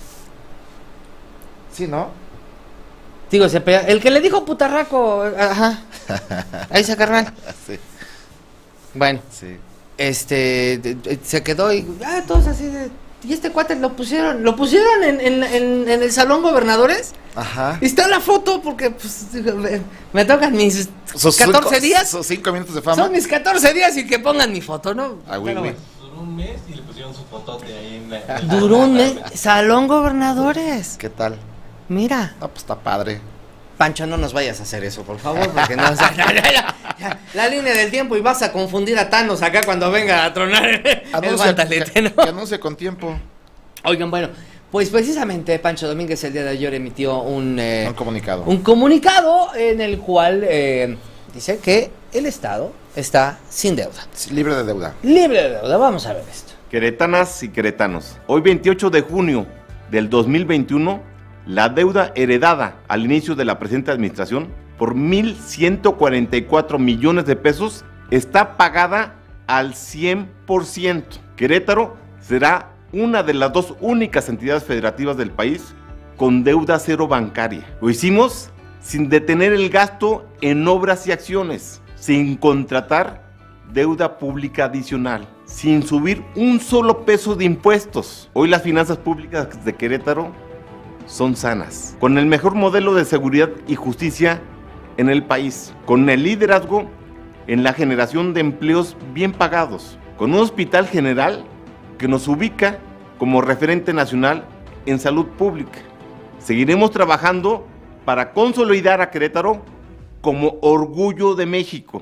Sí, ¿no? Digo, el que le dijo putarraco. Ajá. Ahí se carnal. Sí. Bueno. Sí. Se quedó y todos así de... Y este cuate lo pusieron en el salón gobernadores. Ajá. Y está la foto porque pues, me tocan mis 14 días. Sus 5 minutos de fama. Son mis 14 días y que pongan mi foto, ¿no? Bueno. Duró un mes y le pusieron su fotote ahí en la... Duró un mes. Salón gobernadores. ¿Qué tal? Mira. No, pues está padre. Pancho, no nos vayas a hacer eso, por favor, porque no... la línea del tiempo y vas a confundir a Thanos acá cuando venga a tronar el guantelete, ¿no? Que anuncie con tiempo. Oigan, bueno, pues precisamente Pancho Domínguez el día de ayer emitió un comunicado. Un comunicado en el cual dice que el Estado está sin deuda. Libre de deuda. Libre de deuda, vamos a ver esto. Queretanas y queretanos, hoy 28 de junio del 2021, la deuda heredada al inicio de la presente administración por 1,144 millones de pesos está pagada al 100%. Querétaro será una de las 2 únicas entidades federativas del país con deuda cero bancaria. Lo hicimos sin detener el gasto en obras y acciones, sin contratar deuda pública adicional, sin subir un solo peso de impuestos. Hoy las finanzas públicas de Querétaro son sanas, con el mejor modelo de seguridad y justicia en el país, con el liderazgo en la generación de empleos bien pagados, con un hospital general que nos ubica como referente nacional en salud pública. Seguiremos trabajando para consolidar a Querétaro como orgullo de México.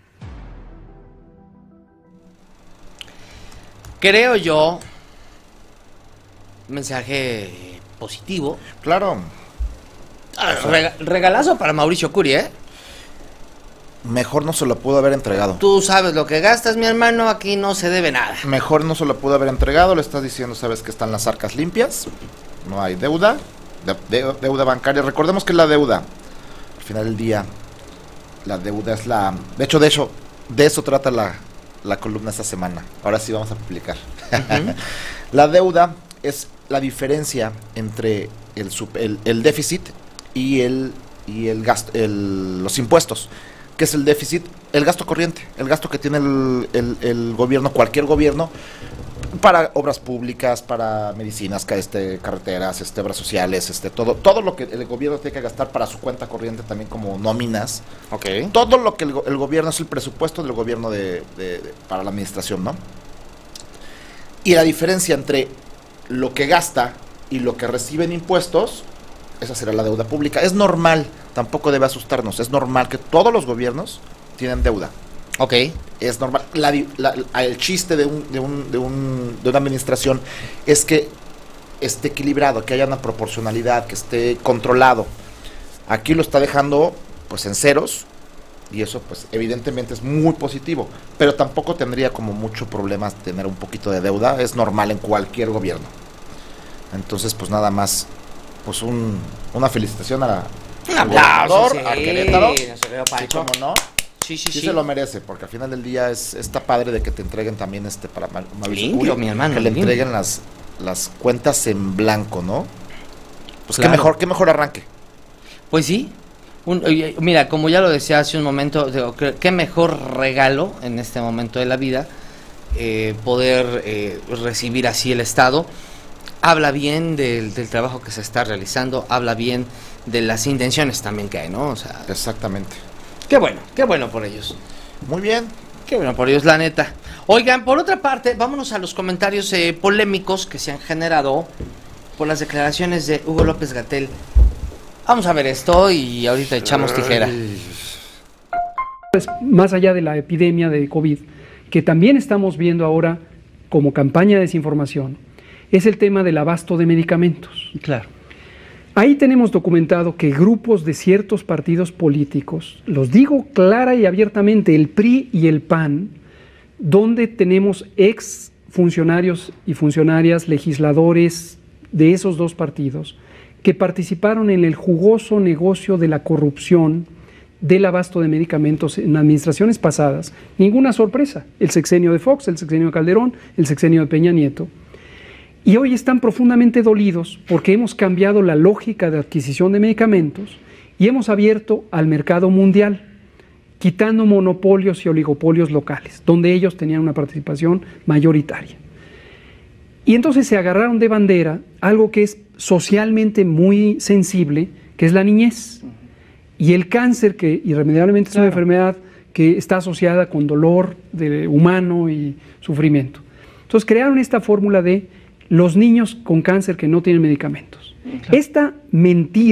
Creo yo, mensaje positivo. Claro. Regalazo para Mauricio Curi, ¿eh? Mejor no se lo pudo haber entregado. Tú sabes lo que gastas, mi hermano, aquí no se debe nada. Mejor no se lo pudo haber entregado, le estás diciendo, sabes que están las arcas limpias, no hay deuda, deuda bancaria. Recordemos que la deuda, al final del día, la deuda es la... De hecho, de eso trata la columna esta semana. Ahora sí vamos a publicar. La deuda es la diferencia entre el déficit y el gasto, los impuestos. ¿Qué es el déficit? El gasto corriente, el gasto que tiene el gobierno, cualquier gobierno, para obras públicas, para medicinas, carreteras, obras sociales, todo lo que el gobierno tiene que gastar para su cuenta corriente, también como nóminas. Okay. Todo lo que el gobierno es el presupuesto del gobierno para la administración, ¿no? Y la diferencia entre lo que gasta y lo que recibe en impuestos, esa será la deuda pública. Es normal, tampoco debe asustarnos, es normal que todos los gobiernos tienen deuda. Ok. Es normal. El chiste de una administración es que esté equilibrado, que haya una proporcionalidad, que esté controlado. Aquí lo está dejando pues en ceros, y eso pues evidentemente es muy positivo, pero tampoco tendría como mucho problemas tener un poquito de deuda, es normal en cualquier gobierno. Entonces pues nada más, pues una felicitación al gobernador, a Querétaro, ¿cómo no? Sí se lo merece, porque al final del día está padre de que te entreguen también para Mauricio Curi, mi hermano, que le entreguen las cuentas en blanco, ¿no? Pues claro. qué mejor arranque. Pues sí. Mira, como ya lo decía hace un momento, qué mejor regalo en este momento de la vida poder recibir así el Estado. Habla bien del trabajo que se está realizando, habla bien de las intenciones también que hay, ¿no? O sea, exactamente. Qué bueno por ellos. Muy bien. Qué bueno por ellos, la neta. Oigan, por otra parte, vámonos a los comentarios polémicos que se han generado por las declaraciones de Hugo López-Gatell. Vamos a ver esto y ahorita echamos tijera. Pues, más allá de la epidemia de COVID, que también estamos viendo ahora como campaña de desinformación, es el tema del abasto de medicamentos. Claro. Ahí tenemos documentado que grupos de ciertos partidos políticos, los digo clara y abiertamente, el PRI y el PAN, donde tenemos ex funcionarios y funcionarias, legisladores de esos dos partidos, que participaron en el jugoso negocio de la corrupción del abasto de medicamentos en administraciones pasadas. Ninguna sorpresa, el sexenio de Fox, el sexenio de Calderón, el sexenio de Peña Nieto. Y hoy están profundamente dolidos porque hemos cambiado la lógica de adquisición de medicamentos y hemos abierto al mercado mundial, quitando monopolios y oligopolios locales, donde ellos tenían una participación mayoritaria. Y entonces se agarraron de bandera algo que es socialmente muy sensible, que es la niñez. Y el cáncer, que irremediablemente es una enfermedad que está asociada con dolor humano y sufrimiento. Entonces crearon esta fórmula de los niños con cáncer que no tienen medicamentos. Esta mentira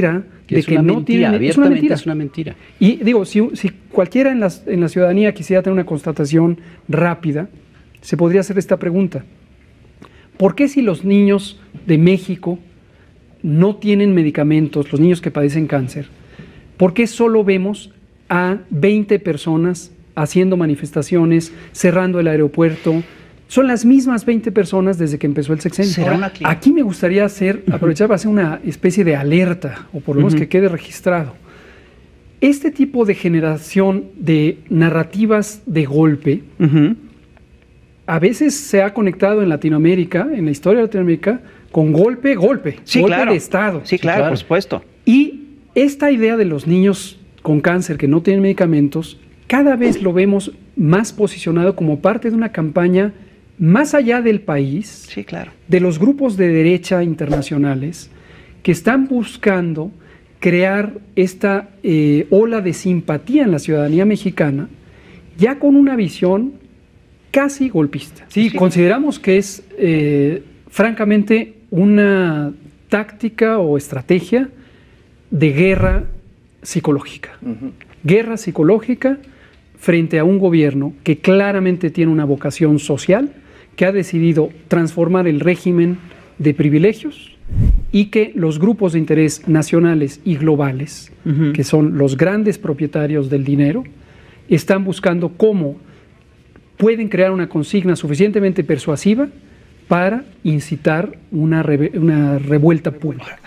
de que no tienen, abiertamente es una mentira. Y digo, si cualquiera en la ciudadanía quisiera tener una constatación rápida, se podría hacer esta pregunta: ¿por qué si los niños de México no tienen medicamentos, los niños que padecen cáncer, por qué solo vemos a 20 personas haciendo manifestaciones, cerrando el aeropuerto? Son las mismas 20 personas desde que empezó el sexenio. Ahora, aquí me gustaría aprovechar para hacer una especie de alerta, o por lo menos que quede registrado. Este tipo de generación de narrativas de golpe, a veces se ha conectado en Latinoamérica, en la historia de Latinoamérica, con golpe Sí, golpe claro. de Estado. Sí, claro, por supuesto. Y esta idea de los niños con cáncer que no tienen medicamentos, cada vez lo vemos más posicionado como parte de una campaña más allá del país, sí, claro, de los grupos de derecha internacionales que están buscando crear esta ola de simpatía en la ciudadanía mexicana, ya con una visión casi golpista. Sí, consideramos que es francamente una táctica o estrategia de guerra psicológica. Guerra psicológica frente a un gobierno que claramente tiene una vocación social, que ha decidido transformar el régimen de privilegios y que los grupos de interés nacionales y globales, que son los grandes propietarios del dinero, están buscando cómo pueden crear una consigna suficientemente persuasiva para incitar una revuelta pública.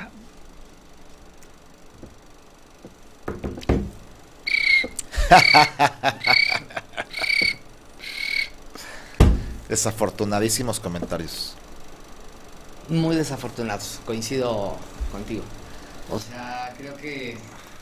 Desafortunadísimos comentarios. Muy desafortunados, coincido contigo. O sea, creo que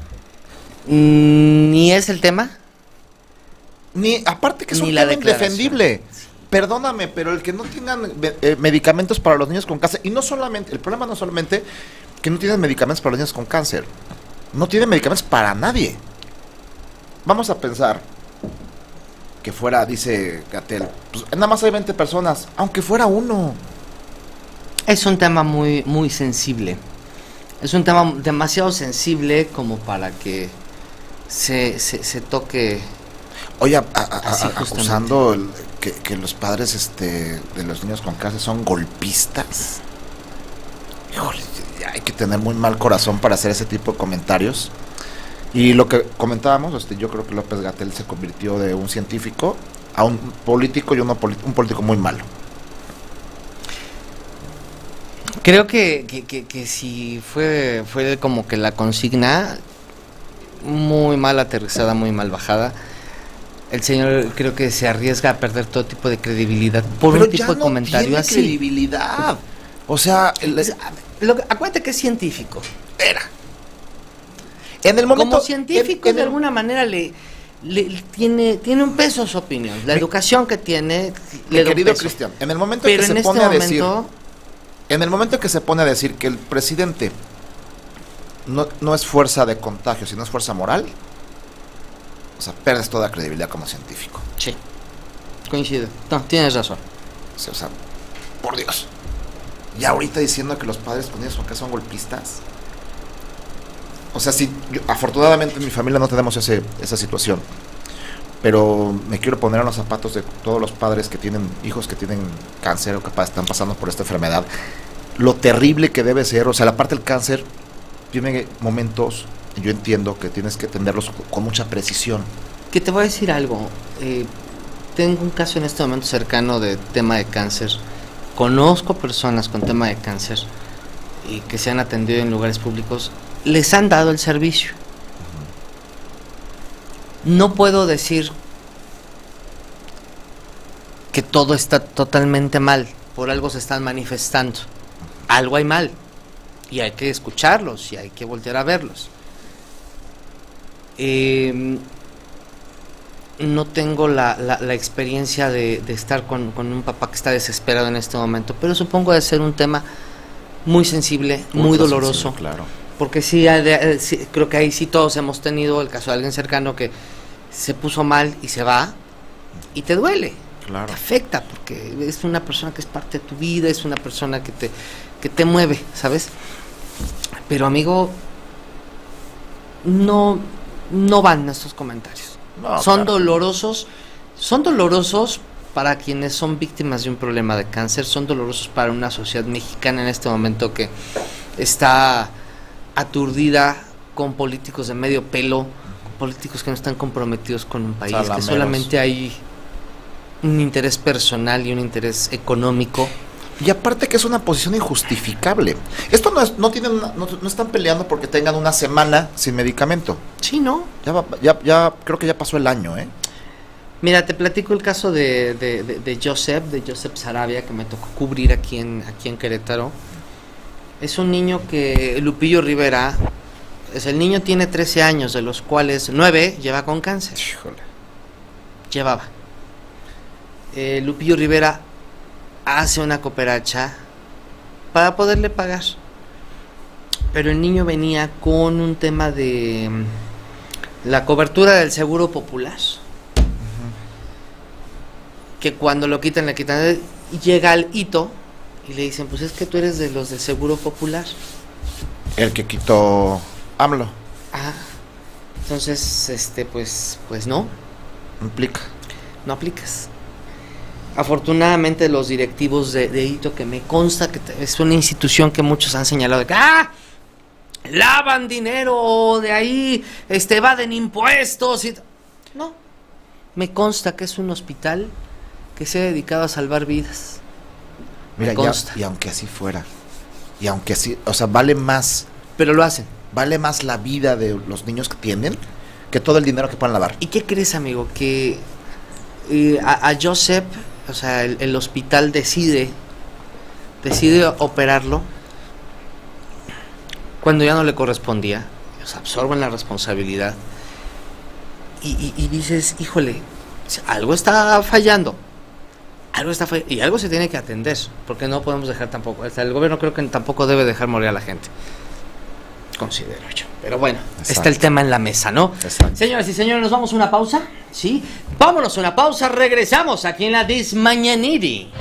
ni es el tema. Aparte que es un tema indefendible. Perdóname, pero el que no tengan medicamentos para los niños con cáncer, y no solamente, el problema no solamente que no tienen medicamentos para los niños con cáncer, no tienen medicamentos para nadie. Vamos a pensar que fuera, dice Gatell, pues nada más hay 20 personas, aunque fuera uno. Es un tema muy, muy sensible. Es un tema demasiado sensible como para que se toque. Oye, acusando que los padres de los niños con cáncer son golpistas. Híjole, hay que tener muy mal corazón para hacer ese tipo de comentarios. Y lo que comentábamos, yo creo que López Gatell se convirtió de un científico a un político y un político muy malo. Creo que si fue como que la consigna muy mal aterrizada, muy mal bajada. El señor creo que se arriesga a perder todo tipo de credibilidad por un tipo de comentario así. Credibilidad. O sea, acuérdate que es científico. En el momento, como científico de alguna manera le tiene un peso su opinión. La educación que tiene le da un querido peso. Cristian, en el momento que se pone a decir, en el momento que se pone a decir que el presidente no es fuerza de contagio, sino es fuerza moral, o sea, pierdes toda credibilidad como científico. Sí, coincido. No, tienes razón. Sí, o sea, por Dios. Y ahorita diciendo que los padres con niños con cáncer son golpistas. O sea, sí, afortunadamente en mi familia no tenemos esa situación. Pero me quiero poner en los zapatos de todos los padres que tienen hijos que tienen cáncer o que están pasando por esta enfermedad. Lo terrible que debe ser, o sea, la parte del cáncer tiene momentos, yo entiendo que tienes que atenderlos con mucha precisión. Que te voy a decir algo. Tengo un caso en este momento cercano de tema de cáncer. Conozco personas con tema de cáncer y que se han atendido en lugares públicos. Les han dado el servicio. No puedo decir que todo está totalmente mal. Por algo se están manifestando. Algo hay mal. Y hay que escucharlos y hay que voltear a verlos. No tengo la experiencia de estar con un papá que está desesperado en este momento, pero supongo de ser un tema muy sensible, muy doloroso. Sensible, claro. Porque sí, creo que ahí sí todos hemos tenido el caso de alguien cercano que se puso mal y se va y te duele. Claro. Te afecta porque es una persona que es parte de tu vida, es una persona que te mueve, ¿sabes? Pero amigo, no van estos comentarios. No, son claro. dolorosos para quienes son víctimas de un problema de cáncer, son dolorosos para una sociedad mexicana en este momento que está aturdida con políticos de medio pelo, con políticos que no están comprometidos con un país, Salameros. que solamente hay un interés personal y un interés económico. Y aparte que es una posición injustificable. Esto no están peleando porque tengan una semana sin medicamento. Sí, ¿no? Ya creo que ya pasó el año, ¿eh? Mira, te platico el caso de Joseph Sarabia, que me tocó cubrir aquí en Querétaro. Es un niño que Lupillo Rivera, el niño tiene 13 años, de los cuales 9 lleva con cáncer. Híjole. Llevaba. Lupillo Rivera hace una cooperacha para poderle pagar. Pero el niño venía con un tema de la cobertura del Seguro Popular. Que cuando lo quitan, le quitan. Y llega al hito y le dicen, pues es que tú eres de los del Seguro Popular. El que quitó AMLO. Ah, entonces, pues no. No aplicas. Afortunadamente los directivos de hito, que me consta que es una institución que muchos han señalado de que lavan dinero de ahí, evaden impuestos y no. Me consta que es un hospital que se ha dedicado a salvar vidas. Mira, y aunque así fuera, y aunque así, o sea, vale más. Pero lo hacen. Vale más la vida de los niños que tienen que todo el dinero que puedan lavar. ¿Y qué crees, amigo? Que a Joseph, o sea, el hospital decide operarlo cuando ya no le correspondía. O sea, absorben la responsabilidad. Y dices, híjole, algo está fallando. Y algo se tiene que atender, porque no podemos dejar tampoco, el gobierno creo que tampoco debe dejar morir a la gente, considero yo. Pero bueno, Exacto. Está el tema en la mesa, ¿no? Exacto. Señoras y señores, ¿nos vamos a una pausa? ¿Sí? Vámonos a una pausa, regresamos aquí en la Dismañaniri.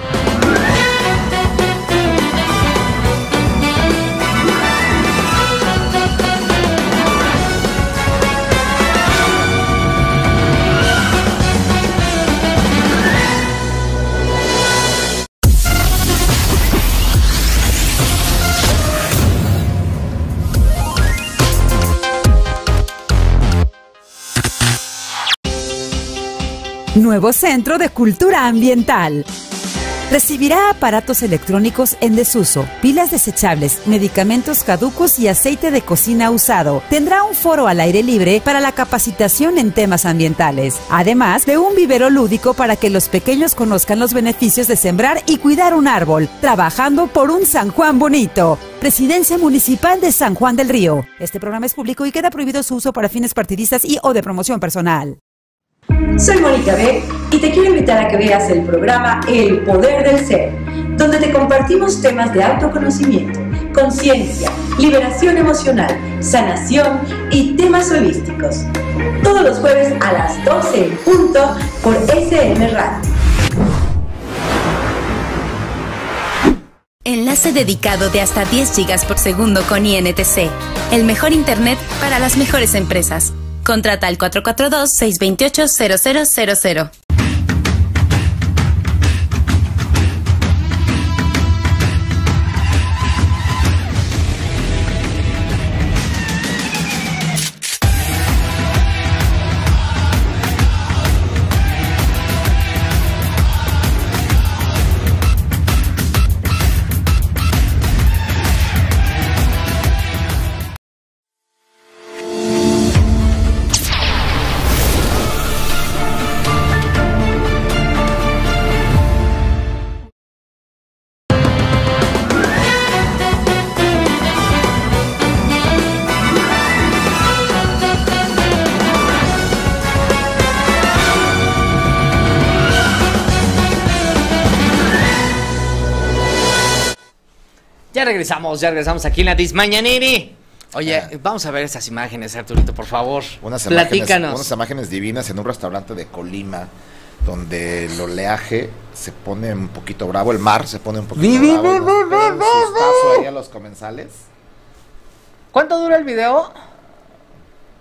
Nuevo Centro de Cultura Ambiental. Recibirá aparatos electrónicos en desuso, pilas desechables, medicamentos caducos y aceite de cocina usado. Tendrá un foro al aire libre para la capacitación en temas ambientales, además de un vivero lúdico para que los pequeños conozcan los beneficios de sembrar y cuidar un árbol, trabajando por un San Juan bonito. Presidencia Municipal de San Juan del Río. Este programa es público y queda prohibido su uso para fines partidistas y o de promoción personal. Soy Mónica B. y te quiero invitar a que veas el programa El Poder del Ser, donde te compartimos temas de autoconocimiento, conciencia, liberación emocional, sanación y temas holísticos. Todos los jueves a las 12 en punto por SM Radio. Enlace dedicado de hasta 10 GB por segundo con INTC. El mejor internet para las mejores empresas. Contrata al 442-628-0000. Ya regresamos aquí en la Dismañaniri. Oye, vamos a ver estas imágenes, Arturito, por favor. Platícanos. Unas imágenes divinas en un restaurante de Colima, donde el oleaje se pone un poquito bravo, el mar se pone un poquito bravo. Un sustazo ahí a los comensales. ¿Cuánto dura el video?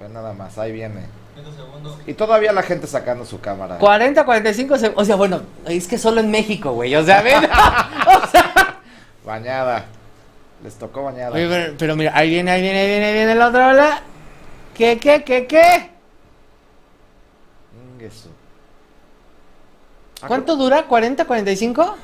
Ve nada más, ahí viene. Y todavía la gente sacando su cámara. 40, 45 segundos. O sea, bueno, es que solo en México, güey. O sea, ven. O sea. Bañada. Les tocó bañada. Oye, pero mira, ahí viene la otra ola. ¿Qué? Eso. ¿Cuánto dura? ¿40, 45?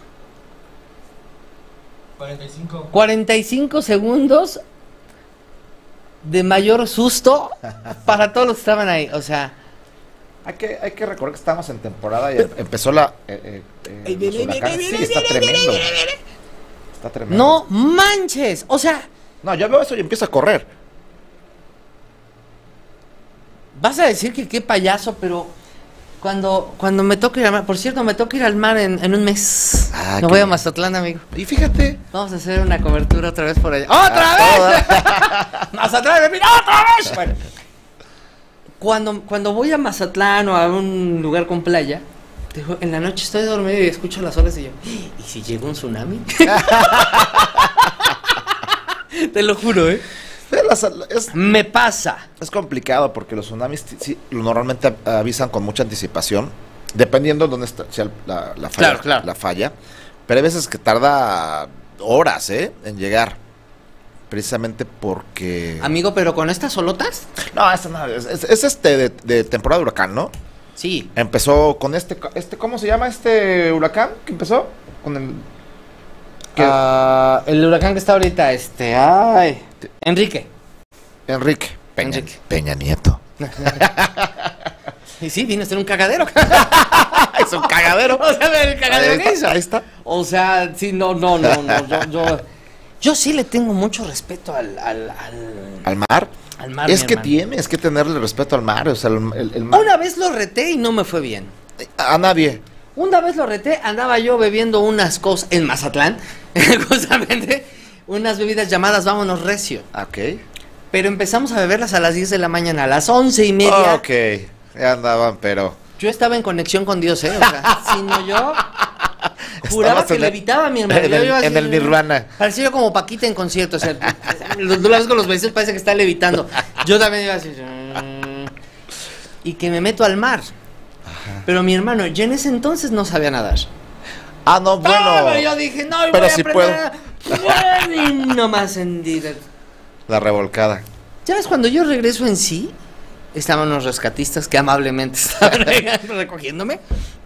45. 45 segundos de mayor susto para todos los que estaban ahí, o sea. Hay que recordar que estamos en temporada y empezó la... los huracanes. Sí, está tremendo. Está tremendo. No manches, o sea... No, yo veo eso y empiezo a correr. Vas a decir que qué payaso, pero... Cuando me toque ir al mar, por cierto, me toca ir al mar en un mes. Me voy a Mazatlán, amigo. Y fíjate. Vamos a hacer una cobertura otra vez por allá. ¡Otra vez! ¡Mazatlán, mira, otra vez! Bueno, cuando voy a Mazatlán o a un lugar con playa, en la noche estoy dormido y escucho las olas y yo, ¿y si llega un tsunami? Te lo juro, ¿eh? Me pasa. Es complicado porque los tsunamis normalmente avisan con mucha anticipación, dependiendo de dónde sea la falla, claro. La falla. Pero hay veces que tarda horas en llegar. Precisamente porque... Amigo, ¿pero con estas solotas? No, esta no, es de temporada de huracán, ¿no? Sí. Empezó con ¿cómo se llama este huracán que empezó? Con el... el huracán que está ahorita, Enrique Peña Nieto. Y sí, vino a ser un cagadero. Es un cagadero. O sea, el cagadero que hizo. Ahí está. O sea, sí, no. Yo sí le tengo mucho respeto al mar. Al mar. Es que tienes que tenerle respeto al mar. O sea, el mar. Una vez lo reté y no me fue bien. A nadie. Una vez lo reté, andaba yo bebiendo unas cosas en Mazatlán, justamente, unas bebidas llamadas Vámonos Recio. Ok. Pero empezamos a beberlas a las 10 de la mañana, a las 11:30. Ok, ya andaban, pero... Yo estaba en conexión con Dios, o sea, si no yo... Juraba que levitaba a mi hermano. En el Nirvana. Parecía yo como Paquita en concierto, o sea, tú la ves con los vecinos, parece que está levitando. Yo también iba así... Y que me meto al mar. Pero mi hermano, ya en ese entonces no sabía nadar. Ah, no, bueno. Pero yo dije, no, pero voy a sí aprender. Y nomás sentí la revolcada. Ya ves, cuando yo regreso en sí, estaban unos rescatistas que amablemente estaban recogiéndome.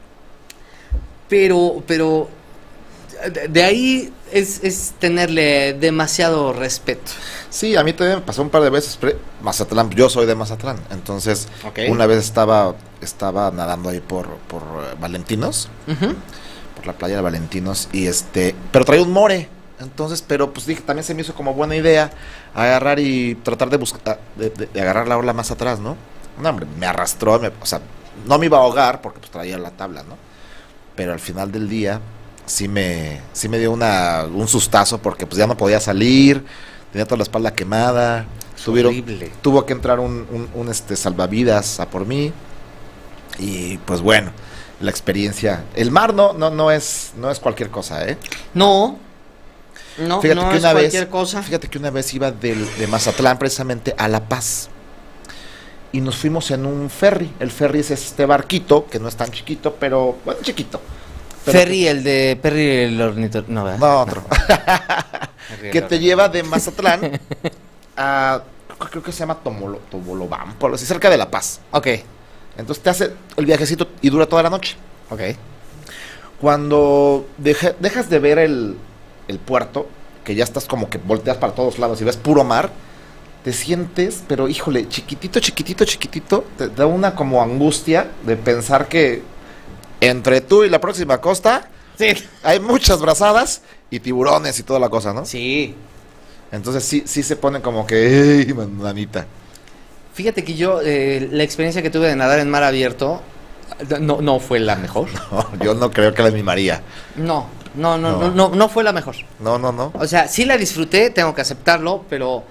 Pero de ahí es tenerle demasiado respeto. Sí, a mí también me pasó un par de veces. Mazatlán, yo soy de Mazatlán. Entonces, una vez estaba nadando ahí por Valentinos. Por la playa de Valentinos. Y pero traía un more. Entonces, pero pues dije, también se me hizo como buena idea agarrar y tratar de buscar, de agarrar la ola más atrás, ¿no? No, hombre, me arrastró, o sea, no me iba a ahogar porque pues traía la tabla, ¿no? Pero al final del día sí me dio un sustazo porque pues ya no podía salir, tenía toda la espalda quemada, tuvo que entrar un salvavidas a por mí y pues bueno, la experiencia, el mar no es cualquier cosa, ¿eh? No, fíjate no que es cualquier cosa. Fíjate que una vez iba de Mazatlán precisamente a La Paz y nos fuimos en un ferry. El ferry es este barquito que no es tan chiquito, pero bueno, chiquito. Ferry, el de Perry el ornitorrinco. No, ¿verdad? No, otro. Que te lleva de Mazatlán a, creo que se llama Tomolobampo, así cerca de La Paz. Ok. Entonces te hace el viajecito y dura toda la noche. Ok. Cuando dejas de ver el puerto, que ya estás como que volteas para todos lados y ves puro mar, te sientes, pero híjole, chiquitito, te da una como angustia de pensar que entre tú y la próxima costa hay muchas brazadas y tiburones y toda la cosa, ¿no? Sí. Entonces sí se pone como que, ¡ey, manita! Fíjate que yo, la experiencia que tuve de nadar en mar abierto, no fue la mejor. No, yo no creo que la mimaría. No fue la mejor. No. O sea, sí la disfruté, tengo que aceptarlo, pero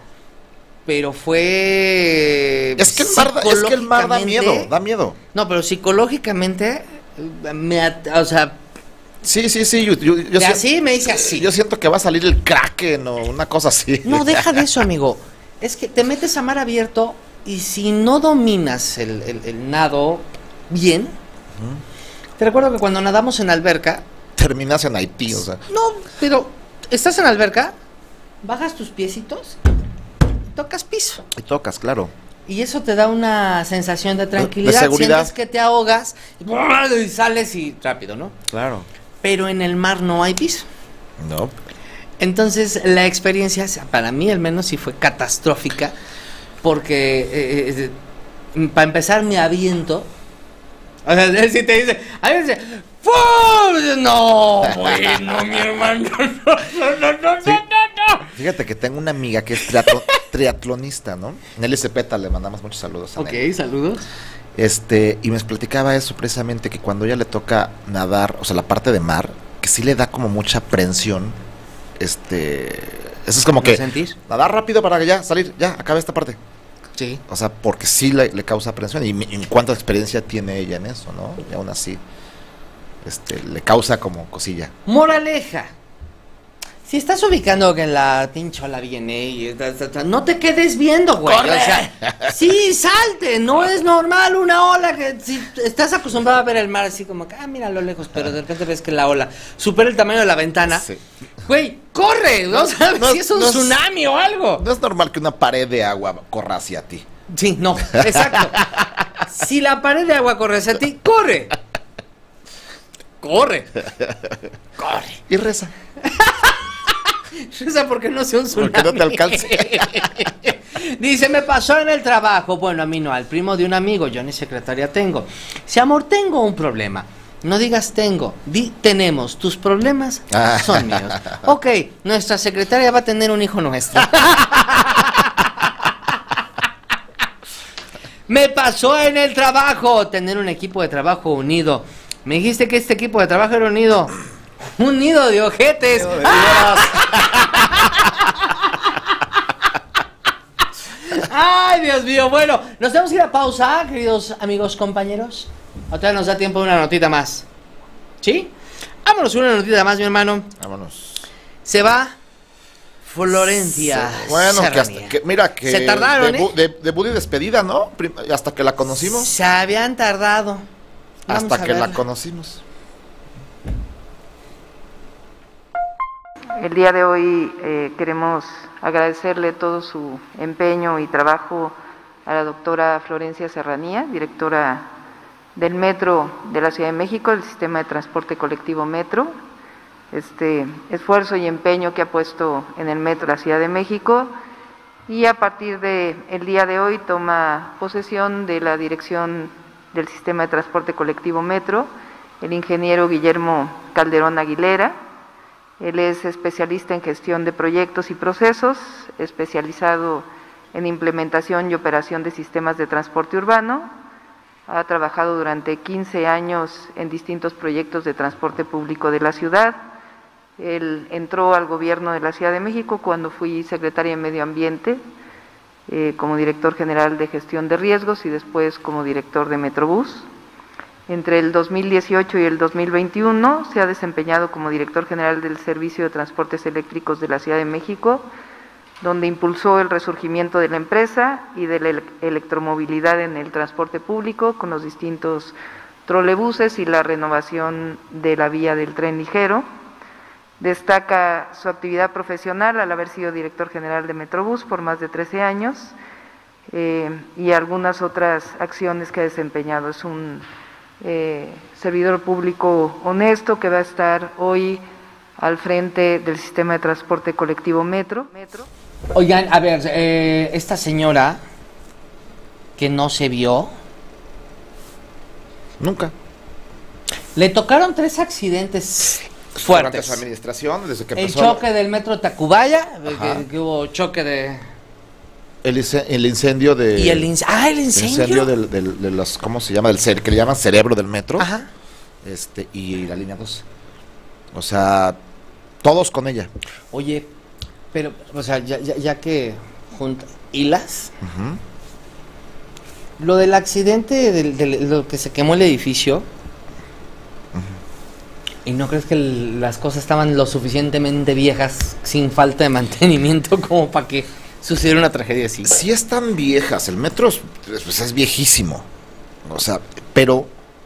fue... Es que el mar da miedo. No, pero psicológicamente, o sea... Sí, yo así me dice así. Yo siento que va a salir el Kraken o una cosa así. No, deja de eso, amigo. Es que te metes a mar abierto Y si no dominas el nado bien, te recuerdo que cuando nadamos en alberca... Terminas en Haití, o sea. No, pero estás en alberca, bajas tus piecitos, tocas piso. Y tocas, claro. Y eso te da una sensación de tranquilidad. De seguridad. Sientes que te ahogas y sales y rápido, ¿no? Claro. Pero en el mar no hay piso. No. Entonces la experiencia, para mí al menos, sí fue catastrófica. Porque, para empezar, me aviento. O sea, él sí te dice, a veces, ¡pum! No, bueno, mi hermano, no. Fíjate que tengo una amiga que es triatlonista, ¿no? Nelly Cepeta, le mandamos muchos saludos. Ok, saludos. Y me platicaba eso precisamente, que cuando ella le toca nadar, o sea, la parte de mar, que sí le da como mucha aprensión, eso es como que sentir? Nadar rápido para ya salir, ya, acabe esta parte. Sí. O sea, porque sí le causa aprensión, y cuánta experiencia tiene ella en eso, ¿no? Y aún así, le causa como cosilla. Moraleja. Si estás ubicando que la pinchola viene y no te quedes viendo, güey. ¡Corre! O sea, sí, salte. No es normal una ola que si estás acostumbrado a ver el mar así como que, mira a lo lejos, pero de repente ves que la ola supera el tamaño de la ventana. Sí. Güey, corre. No sabes si es un tsunami o algo. No es normal que una pared de agua corra hacia ti. Sí, no, exacto. Si la pared de agua corre hacia ti, corre. Corre. Y reza. Reza porque no sea un tsunami. Porque no te alcance. Dice, me pasó en el trabajo. Bueno, a mí no, al primo de un amigo. Yo ni secretaria tengo. Si, amor, tengo un problema. No digas tengo, di tenemos. Tus problemas son míos. Ok, nuestra secretaria va a tener un hijo nuestro. Me pasó en el trabajo. Tener un equipo de trabajo unido. Me dijiste que este equipo de trabajo era unido. Un nido de ojetes. Ay, Dios mío. Bueno, nos tenemos que ir a pausa, queridos amigos, compañeros. Otra vez nos da tiempo de una notita más. ¿Sí? Vámonos una notita más, mi hermano. Vámonos. Se va Florencia. Bueno, mira que se tardaron, debut y despedida, ¿no? Hasta que la conocimos. Se habían tardado. Hasta que la conocimos. El día de hoy queremos agradecerle todo su empeño y trabajo a la doctora Florencia Serranía, directora del Metro de la Ciudad de México, del Sistema de Transporte Colectivo Metro. Este esfuerzo y empeño que ha puesto en el Metro de la Ciudad de México, y a partir de el día de hoy toma posesión de la dirección del Sistema de Transporte Colectivo Metro el ingeniero Guillermo Calderón Aguilera. Él es especialista en gestión de proyectos y procesos, especializado en implementación y operación de sistemas de transporte urbano. Ha trabajado durante 15 años en distintos proyectos de transporte público de la ciudad. Él entró al gobierno de la Ciudad de México cuando fui secretaria de Medio Ambiente, como director general de gestión de riesgos y después como director de Metrobús. Entre el 2018 y el 2021 se ha desempeñado como director general del Servicio de Transportes Eléctricos de la Ciudad de México, donde impulsó el resurgimiento de la empresa y de la electromovilidad en el transporte público con los distintos trolebuses y la renovación de la vía del tren ligero. Destaca su actividad profesional al haber sido director general de Metrobús por más de 13 años y algunas otras acciones que ha desempeñado. Es un servidor público honesto que va a estar hoy al frente del Sistema de Transporte Colectivo Metro. Oigan, a ver, esta señora que no se vio. Nunca. Le tocaron 3 accidentes fuertes. Durante su administración, desde que el empezó choque del metro Tacubaya, que hubo choque de... El incendio de... ¿Y el incendio? El incendio de los... ¿Cómo se llama? Que le llaman cerebro del metro. Ajá. Y la línea 2. O sea, todos con ella. Oye, pero, o sea, ya que junta hilas, lo del accidente, lo que se quemó el edificio, ¿y no crees que las cosas estaban lo suficientemente viejas, sin falta de mantenimiento, como para que sucediera una tragedia así. Sí están viejas, el metro es viejísimo, o sea, pero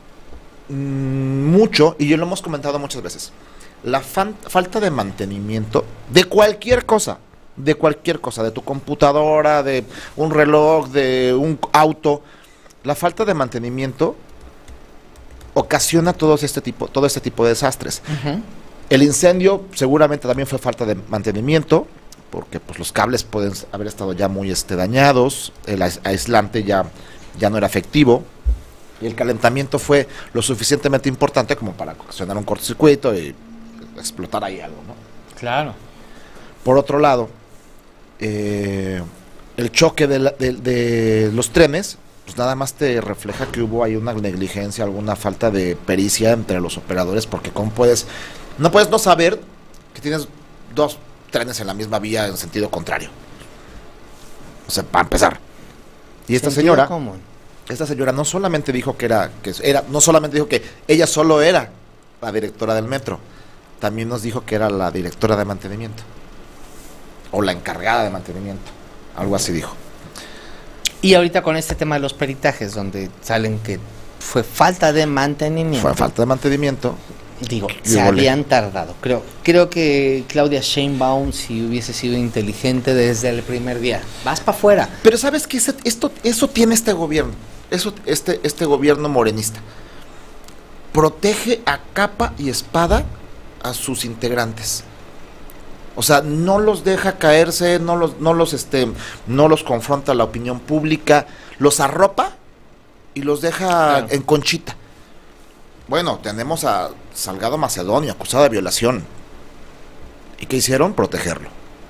mucho, y yo lo hemos comentado muchas veces, la falta de mantenimiento de cualquier cosa, de tu computadora, de un reloj, de un auto, la falta de mantenimiento ocasiona todo este tipo de desastres. El incendio seguramente también fue falta de mantenimiento, porque pues los cables pueden haber estado ya muy dañados, el aislante ya no era efectivo, y el calentamiento fue lo suficientemente importante como para ocasionar un cortocircuito y explotar ahí algo, ¿no? Claro. Por otro lado, el choque de los trenes, pues nada más te refleja que hubo ahí una negligencia, alguna falta de pericia entre los operadores, porque no puedes no saber que tienes 2 trenes en la misma vía en sentido contrario. O sea, para empezar. Y esta señora no solamente dijo no solamente dijo que ella solo era la directora del metro, también nos dijo que era la directora de mantenimiento o la encargada de mantenimiento, algo así dijo. Y ahorita con este tema de los peritajes, donde salen que fue falta de mantenimiento. Digo, se habían tardado. Creo que Claudia Sheinbaum, si hubiese sido inteligente desde el primer día, vas para afuera. Pero ¿sabes qué? Eso tiene este gobierno, este gobierno morenista. Protege a capa y espada a sus integrantes. O sea, no los deja caerse, no los confronta la opinión pública, los arropa y los deja en conchita. Bueno, tenemos a Salgado Macedonio, acusado de violación. ¿Y qué hicieron? Protegerlo.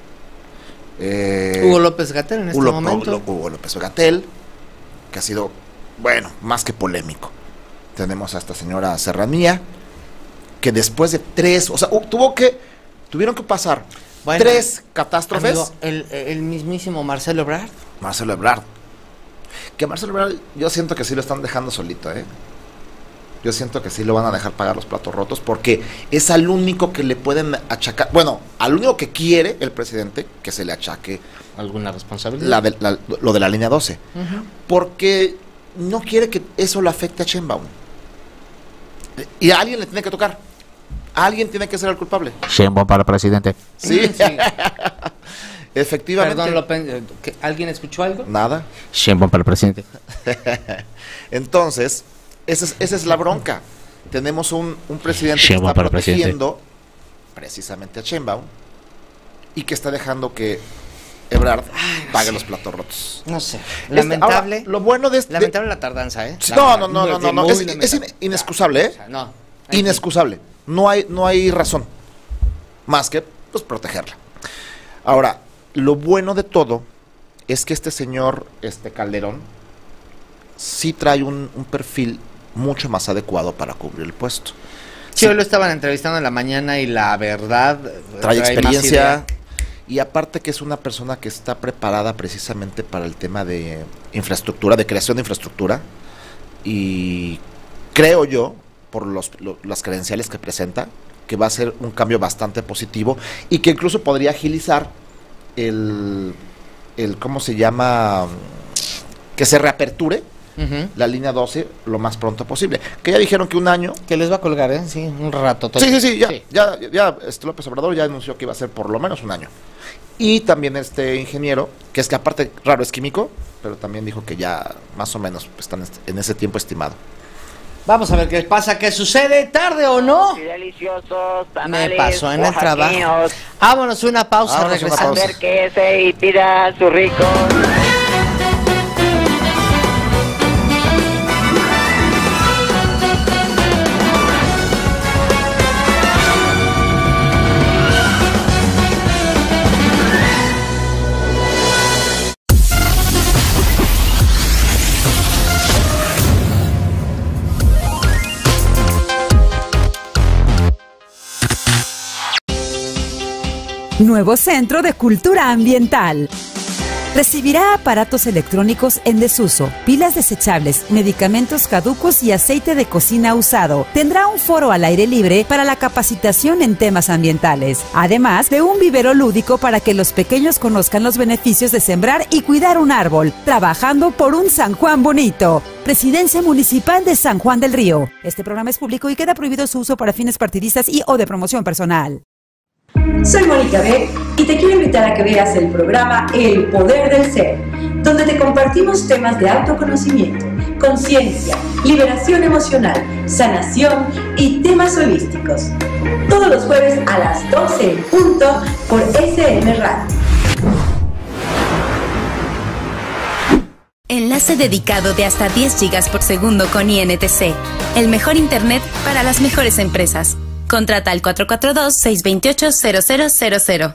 Hugo López-Gatell en este momento. Hugo López-Gatell, que ha sido, más que polémico. Tenemos a esta señora Serranía, que después de 3, o sea, tuvieron que pasar 3 catástrofes. Amigo, el mismísimo Marcelo Ebrard. Que Marcelo Ebrard, yo siento que sí lo están dejando solito, Yo siento que sí lo van a dejar pagar los platos rotos, porque es al único que le pueden achacar, al único que quiere el presidente que se le achaque alguna responsabilidad. Lo de la línea 12. Porque no quiere que eso lo afecte a Sheinbaum. Y a alguien le tiene que tocar. Alguien tiene que ser el culpable. Sheinbaum para presidente. Sí. Efectivamente. Perdón, ¿alguien escuchó algo? Nada. Sheinbaum para presidente. Entonces, esa es la bronca. Tenemos un presidente que está protegiendo precisamente a Sheinbaum y que está dejando que Ebrard pague los platos rotos. No sé. Lamentable. Ahora, lo bueno de lamentable la tardanza, No. Es inexcusable, inexcusable. No hay razón más que protegerla. Ahora, lo bueno de todo es que este señor, Calderón, sí trae un perfil mucho más adecuado para cubrir el puesto. Sí, hoy lo estaban entrevistando en la mañana y la verdad trae experiencia, y aparte que es una persona que está preparada precisamente para el tema de infraestructura, de creación de infraestructura, y creo yo, por las credenciales que presenta, que va a ser un cambio bastante positivo y que incluso podría agilizar el ¿cómo se llama? Que se reaperture la línea 12 lo más pronto posible. Que ya dijeron que un año. Que les va a colgar, sí, un rato. Sí, ya López Obrador ya anunció que iba a ser por lo menos un año. Y también este ingeniero, que es que aparte, raro, es químico, pero también dijo que ya más o menos están en ese tiempo estimado. Vamos a ver qué pasa, qué sucede, tarde o no. Deliciosos tamales, me pasó en el trabajo. Vámonos una pausa, regresamos. Acérquese y pida su rico. Nuevo Centro de Cultura Ambiental. Recibirá aparatos electrónicos en desuso, pilas desechables, medicamentos caducos y aceite de cocina usado. Tendrá un foro al aire libre para la capacitación en temas ambientales, además de un vivero lúdico para que los pequeños conozcan los beneficios de sembrar y cuidar un árbol, trabajando por un San Juan bonito. Presidencia Municipal de San Juan del Río. Este programa es público y queda prohibido su uso para fines partidistas y o de promoción personal. Soy Mónica B y te quiero invitar a que veas el programa El Poder del Ser, donde te compartimos temas de autoconocimiento, conciencia, liberación emocional, sanación y temas holísticos. Todos los jueves a las 12 en punto por SM Radio. Enlace dedicado de hasta 10 GB por segundo con INTC. El mejor internet para las mejores empresas. Contrata al 442-628-0000.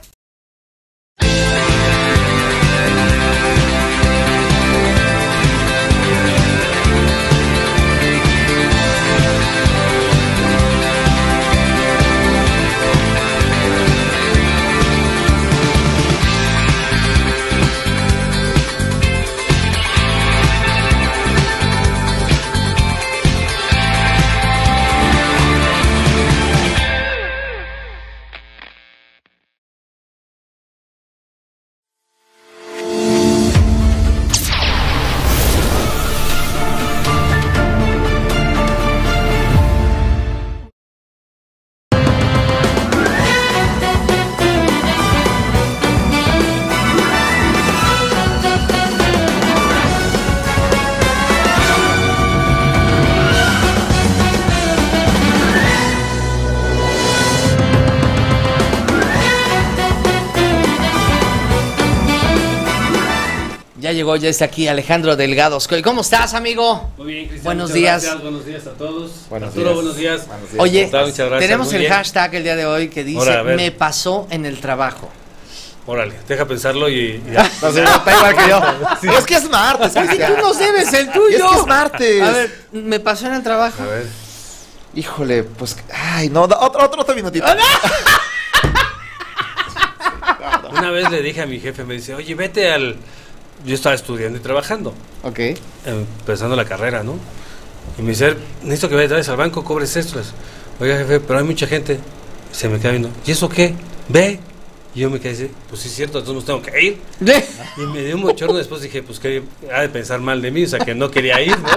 Llegó, ya está aquí Alejandro Delgado. ¿Cómo estás, amigo? Muy bien, Cristian. Buenos días. Gracias. Buenos días a todos. Buenos días. Buenos días. Oye, muchas gracias. tenemos Muy el bien. hashtag el día de hoy que dice Ahora, me pasó en el trabajo. Órale, deja pensarlo y ya. No sé, está igual que yo. Sí. Es que es martes. Es que tú nos debes el tuyo. Es que es martes. A ver, me pasó en el trabajo. A ver. Híjole, pues, ay, no, otro minutito. Una vez le dije a mi jefe, me dice, oye, vete al... Yo estaba estudiando y trabajando. Ok. Empezando la carrera, ¿no? Y me dice, necesito que vayas al banco, cobres extras. Oiga, jefe, pero hay mucha gente. Se me queda viendo, ¿y eso qué? Ve. Y yo me quedé así, pues sí es cierto, entonces tengo que ir. Y me dio un bochorno, después dije, pues que ha de pensar mal de mí, o sea, que no quería ir, ¿no?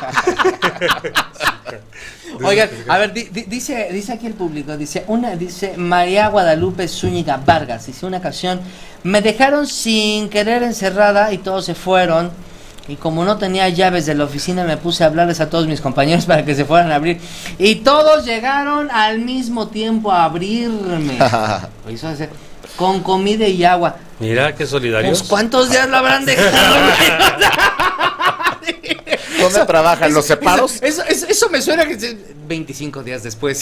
Oigan, a ver, dice aquí el público, dice María Guadalupe Zúñiga Vargas, dice una ocasión, me dejaron sin querer encerrada y todos se fueron, y como no tenía llaves de la oficina me puse a hablarles a todos mis compañeros para que se fueran a abrir, y todos llegaron al mismo tiempo a abrirme. Eso hace, con comida y agua. Mira, qué solidarios. Pues, ¿cuántos días lo habrán dejado? ¿Dónde trabajan? ¿Los separos? Eso me suena que 25 días después.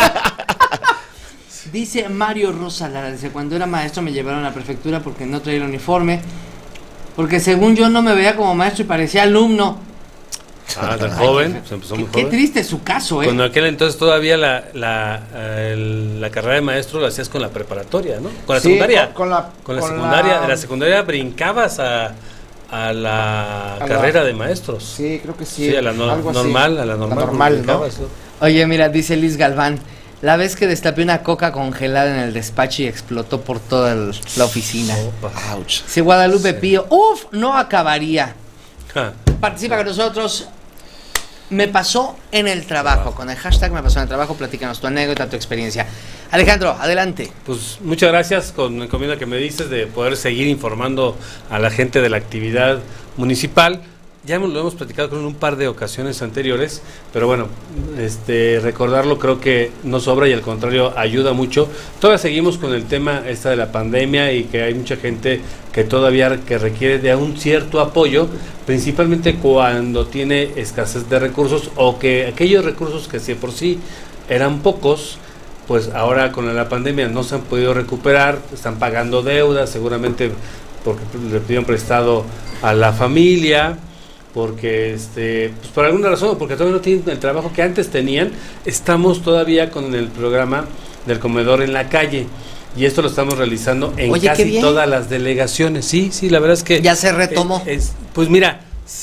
Dice Mario Rosa Lara, dice, cuando era maestro me llevaron a la prefectura porque no traía el uniforme, porque según yo no me veía como maestro y parecía alumno. Ah, tan joven, se empezó muy joven. Qué triste su caso, ¿eh? Cuando aquel entonces todavía la carrera de maestro la hacías con la preparatoria, ¿no? Con la secundaria. Con la secundaria. De la secundaria brincabas a la carrera de maestros. Sí, creo que sí. Sí, a la normal, ¿no? Oye, mira, dice Liz Galván, la vez que destapé una coca congelada en el despacho y explotó por toda la oficina. Ouch. Dice Guadalupe Pío, no acabaría. Participa con nosotros. Me pasó en el trabajo. Con el hashtag me pasó en el trabajo, platícanos tu anécdota, tu experiencia. Alejandro, adelante. Pues muchas gracias con la encomienda que me dices de poder seguir informando a la gente de la actividad municipal. Ya lo hemos platicado con un par de ocasiones anteriores, pero bueno, recordarlo creo que no sobra y al contrario ayuda mucho. Todavía seguimos con el tema de la pandemia y que hay mucha gente que todavía que requiere de un cierto apoyo, principalmente cuando tiene escasez de recursos o que aquellos recursos que si por sí eran pocos, pues ahora con la pandemia no se han podido recuperar, están pagando deudas seguramente porque le pidieron prestado a la familia, porque pues por alguna razón, porque todavía no tienen el trabajo que antes tenían. Estamos todavía con el programa del comedor en la calle, y esto lo estamos realizando en Oye, casi todas las delegaciones. Sí, la verdad es que... Ya se retomó. Pues mira,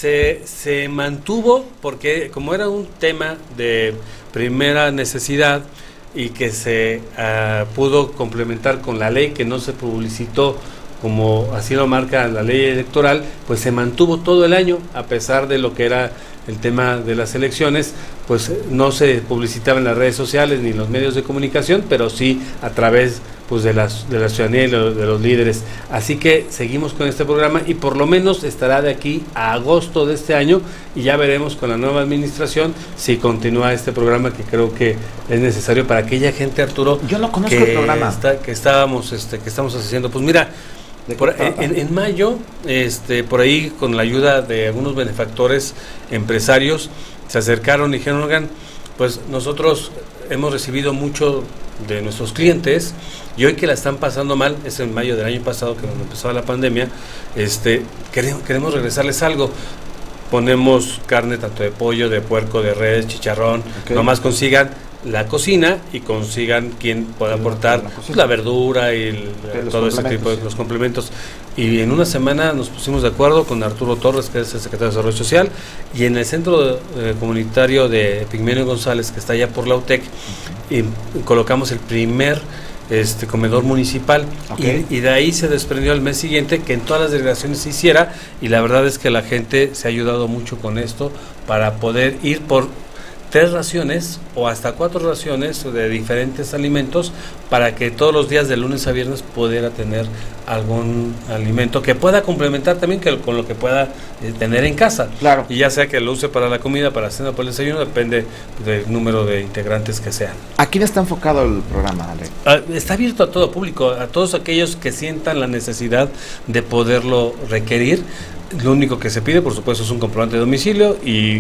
se mantuvo porque como era un tema de primera necesidad y que se pudo complementar con la ley que no se publicitó como así lo marca la ley electoral, pues se mantuvo todo el año, a pesar de lo que era el tema de las elecciones, pues no se publicitaba en las redes sociales ni en los medios de comunicación, pero sí a través pues de la ciudadanía y de los líderes. Así que seguimos con este programa y por lo menos estará de aquí a agosto de este año y ya veremos con la nueva administración si continúa este programa, que creo que es necesario para aquella gente, Arturo. Yo no conozco el programa. Que estamos haciendo. Pues mira, en mayo, por ahí con la ayuda de algunos benefactores, empresarios, se acercaron y dijeron, oigan, pues nosotros hemos recibido mucho de nuestros clientes y hoy que la están pasando mal, es en mayo del año pasado que cuando empezó la pandemia, queremos regresarles algo. Ponemos carne tanto de pollo, de puerco, de res, chicharrón, nomás consigan la cocina y consigan quien pueda aportar la verdura y todo ese tipo de los complementos. Y en una semana nos pusimos de acuerdo con Arturo Torres, que es el secretario de Desarrollo Social, y en el centro comunitario de Pigmenio González, que está allá por la UTEC, y colocamos el primer comedor municipal, y de ahí se desprendió al mes siguiente que en todas las delegaciones se hiciera, y la verdad es que la gente se ha ayudado mucho con esto para poder ir por 3 raciones o hasta 4 raciones de diferentes alimentos para que todos los días de lunes a viernes pudiera tener algún alimento que pueda complementar también con lo que pueda tener en casa. Claro. Y ya sea que lo use para la comida, para la cena, para el desayuno, depende del número de integrantes que sean. ¿A quién está enfocado el programa, Ale? Está abierto a todo público, a todos aquellos que sientan la necesidad de poderlo requerir. Lo único que se pide, por supuesto, es un comprobante de domicilio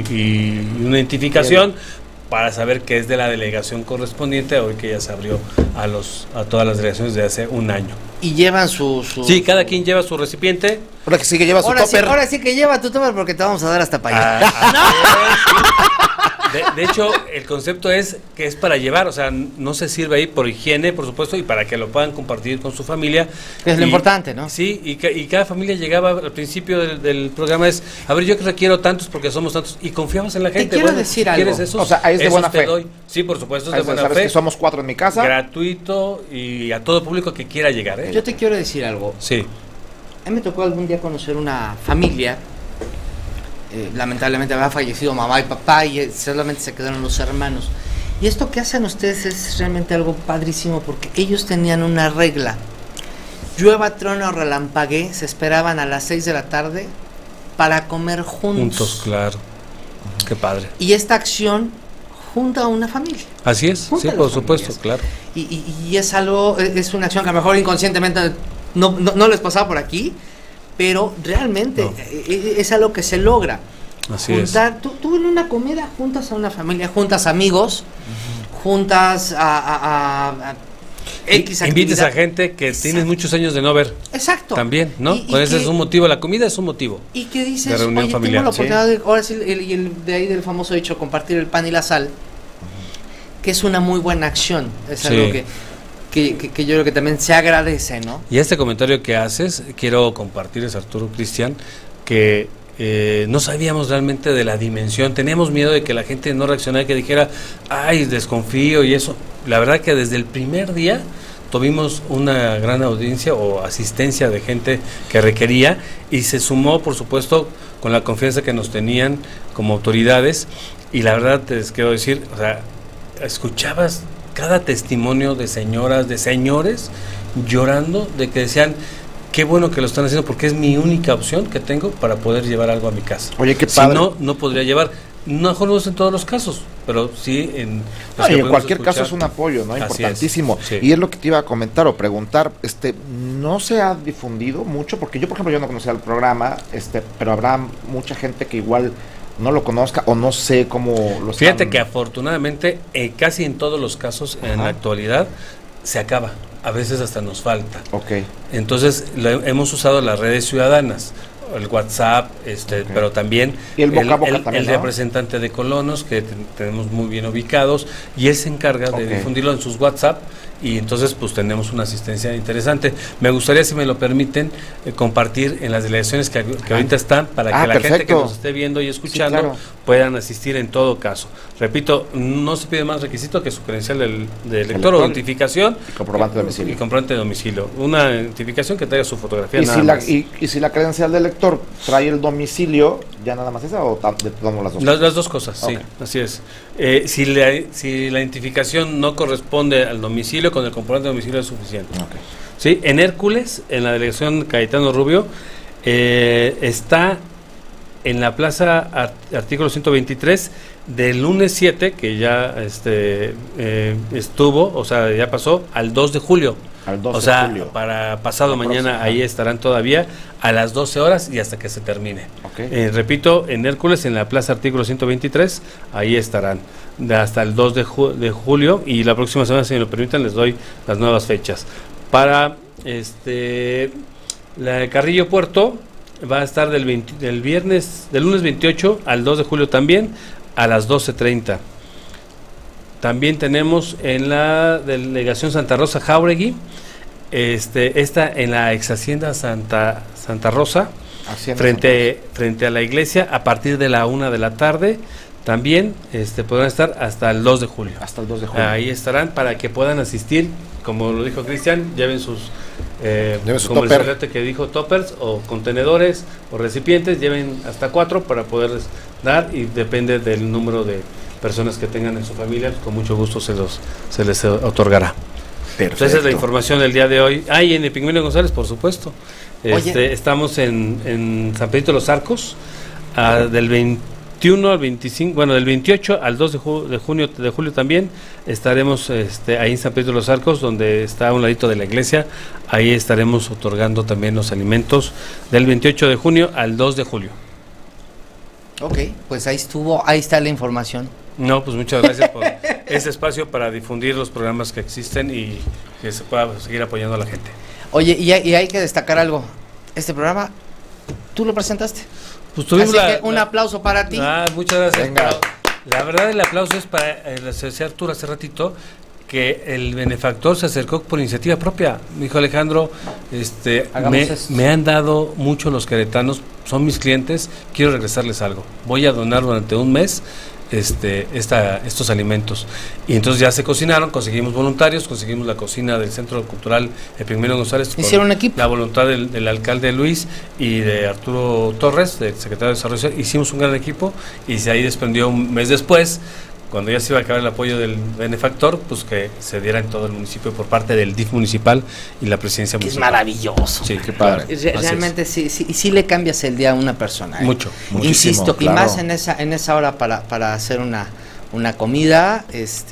y una identificación para saber que es de la delegación correspondiente, hoy que ya se abrió a todas las delegaciones de hace un año. Y llevan su... Sí, cada quien lleva su recipiente. Ahora que sí que lleva su topper. Ahora sí que lleva tu topper porque te vamos a dar hasta para allá. De hecho, el concepto es que es para llevar, o sea, no se sirve ahí por higiene, por supuesto, y para que lo puedan compartir con su familia. Es lo importante, ¿no? Sí, y cada familia llegaba al principio del programa es, a ver, yo que requiero tantos porque somos tantos, y confiamos en la gente. Te quiero decir algo. ¿Quieres esos? O sea, es de buena fe. Sí, por supuesto, es de buena sabes fe. Que somos 4 en mi casa. Gratuito y a todo público que quiera llegar, ¿eh? Yo te quiero decir algo. Sí. A mí me tocó algún día conocer una familia. Lamentablemente había fallecido mamá y papá y solamente se quedaron los hermanos. Y esto que hacen ustedes es realmente algo padrísimo porque ellos tenían una regla. Llueva, trueno, relampaguee, se esperaban a las 6 de la tarde para comer juntos. Claro. Qué padre. Y esta acción junta a una familia. Así es, sí, por supuesto, claro. Y es algo, es una acción que a lo mejor inconscientemente no les pasaba por aquí, pero realmente es algo que se logra. Así juntar, es. Tú en una comida juntas a una familia, juntas amigos, juntas a X actividad. Invites a gente que tienes muchos años de no ver. Exacto. También, ¿no? Pues ese es un motivo, la comida es un motivo. Y que dices, de reunión oye, familiar. tengo la oportunidad de, ahora sí, de ahí del famoso dicho, compartir el pan y la sal, que es una muy buena acción. Es algo que yo creo que también se agradece, ¿no? Y este comentario que haces, quiero compartirles, Arturo, Cristian, que no sabíamos realmente de la dimensión, teníamos miedo de que la gente no reaccionara, que dijera, ay, desconfío y eso. La verdad que desde el primer día tuvimos una gran audiencia o asistencia de gente que requería y se sumó, por supuesto, con la confianza que nos tenían como autoridades y la verdad les quiero decir, o sea, escuchabas cada testimonio de señoras, de señores llorando, de que decían, qué bueno que lo están haciendo porque es mi única opción que tengo para poder llevar algo a mi casa. Oye, qué padre. Si no podría llevar. No es en todos los casos, pero sí en... y en cualquier caso es un apoyo, ¿no? Importantísimo. Sí. Y es lo que te iba a comentar o preguntar, no se ha difundido mucho, porque yo, por ejemplo, yo no conocía el programa, pero habrá mucha gente que igual no lo conozca o no sé cómo lo Fíjate que afortunadamente casi en todos los casos en la actualidad se acaba, a veces hasta nos falta. Entonces hemos usado las redes ciudadanas, el WhatsApp, pero también y el boca a boca también, el representante de colonos que tenemos muy bien ubicados y él se encarga de difundirlo en sus WhatsApp y entonces pues tenemos una asistencia interesante. Me gustaría, si me lo permiten, compartir en las delegaciones que ahorita están, para que la gente que nos esté viendo y escuchando puedan asistir en todo caso. Repito, no se pide más requisito que su credencial de elector o identificación y comprobante de domicilio. Y comprobante de domicilio. Una identificación que traiga su fotografía. Y si la credencial del elector trae el domicilio, ¿ya nada más esa o tomamos las dos cosas? Las dos cosas, sí, así es. Si la identificación no corresponde al domicilio, con el comprobante de domicilio es suficiente. Sí, en Hércules, en la delegación Cayetano Rubio, está en la plaza artículo 123 del lunes 7, que ya estuvo, o sea, ya pasó, al 2 de julio. O sea, para pasado mañana ahí estarán todavía a las 12 horas y hasta que se termine. Repito, en Hércules, en la plaza artículo 123, ahí estarán hasta el 2 de julio, y la próxima semana, si me lo permiten, les doy las nuevas fechas. Para la de Carrillo Puerto va a estar del lunes 28 al 2 de julio también, a las 12:30. También tenemos en la delegación Santa Rosa Jáuregui, esta en la ex hacienda Santa Rosa, frente a la iglesia, a partir de la 1 de la tarde. También podrán estar hasta el 2 de julio. Hasta el 2 de julio. Ahí estarán para que puedan asistir. Como lo dijo Cristian, lleven sus como topper. el celeste que dijo, toppers o contenedores o recipientes, lleven hasta 4 para poderles dar, y depende del número de personas que tengan en su familia, pues con mucho gusto se les otorgará. Perfecto. Esa es la información del día de hoy. Y en Epigmenio González, por supuesto. Estamos en San Pedrito Los Arcos, del 21 al 25, bueno, del 28 al 2 de julio también estaremos ahí en San Pedro de los Arcos, donde está a un ladito de la iglesia. Ahí estaremos otorgando también los alimentos del 28 de junio al 2 de julio. Ok, pues ahí está la información. No, pues muchas gracias por este espacio para difundir los programas que existen y que se pueda seguir apoyando a la gente. Oye, y hay que destacar algo. Este programa, ¿tú lo presentaste? Pues tuvimos así que un aplauso para ti. Muchas gracias. Venga. La verdad, el aplauso es para, decía Arturo hace ratito, que el benefactor se acercó por iniciativa propia. Me dijo: Alejandro, me han dado mucho los queretanos, son mis clientes, quiero regresarles algo. Voy a donar durante un mes estos alimentos. Y entonces ya se cocinaron, conseguimos voluntarios, conseguimos la cocina del Centro Cultural Epigmenio González. Hicieron un equipo. La voluntad del alcalde Luis y de Arturo Torres, del secretario de Desarrollo Social. Hicimos un gran equipo y de ahí desprendió un mes después, cuando ya se iba a acabar el apoyo del benefactor, pues que se diera en todo el municipio por parte del DIF municipal y la presidencia municipal. Es maravilloso. Sí, qué padre. Realmente sí le cambias el día a una persona. Mucho. Insisto, claro. Y más en esa hora para hacer una comida,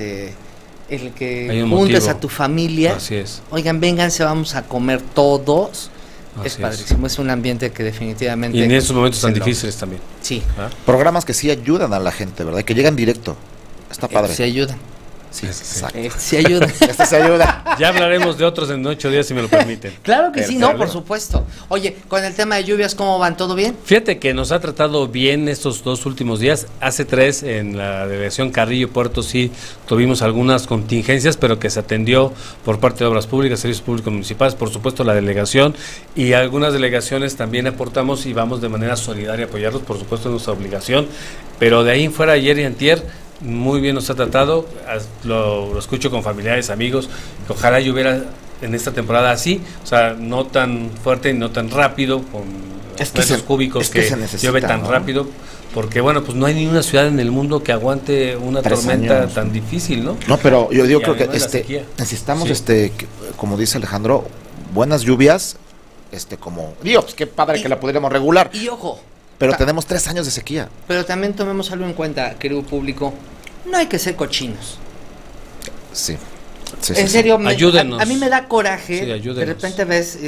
el que juntes a tu familia. Así es. Oigan, vénganse, vamos a comer todos. Es padrísimo, es un ambiente que definitivamente... Y en esos momentos tan difíciles también. Sí. Programas que sí ayudan a la gente, ¿verdad? Que llegan directo. Está padre. Sí ayudan. Sí, exacto. Sí ayudan. Se ayuda. Ya hablaremos de otros en 8 días, si me lo permiten. Claro que sí, no, por supuesto. Oye, con el tema de lluvias, ¿cómo van? ¿Todo bien? Fíjate que nos ha tratado bien estos 2 últimos días. Hace 3 en la delegación Carrillo Puerto sí tuvimos algunas contingencias, pero que se atendió por parte de Obras Públicas, Servicios Públicos Municipales, por supuesto la delegación, y algunas delegaciones también aportamos y vamos de manera solidaria a apoyarlos, por supuesto es nuestra obligación, pero de ahí en fuera, ayer y antier, muy bien nos ha tratado. Lo escucho con familiares, amigos, que ojalá lloviera en esta temporada así, o sea, no tan fuerte y no tan rápido, con metros cúbicos que llueve tan rápido, porque bueno, pues no hay ni una ciudad en el mundo que aguante una tormenta tan difícil, ¿no? No, pero yo creo que necesitamos, como dice Alejandro, buenas lluvias, como, Dios, qué padre que la podríamos regular. Y ojo, pero tenemos 3 años de sequía. Pero también tomemos algo en cuenta, querido público, no hay que ser cochinos. Sí. En serio, ayúdenos. A mí me da coraje. De repente ves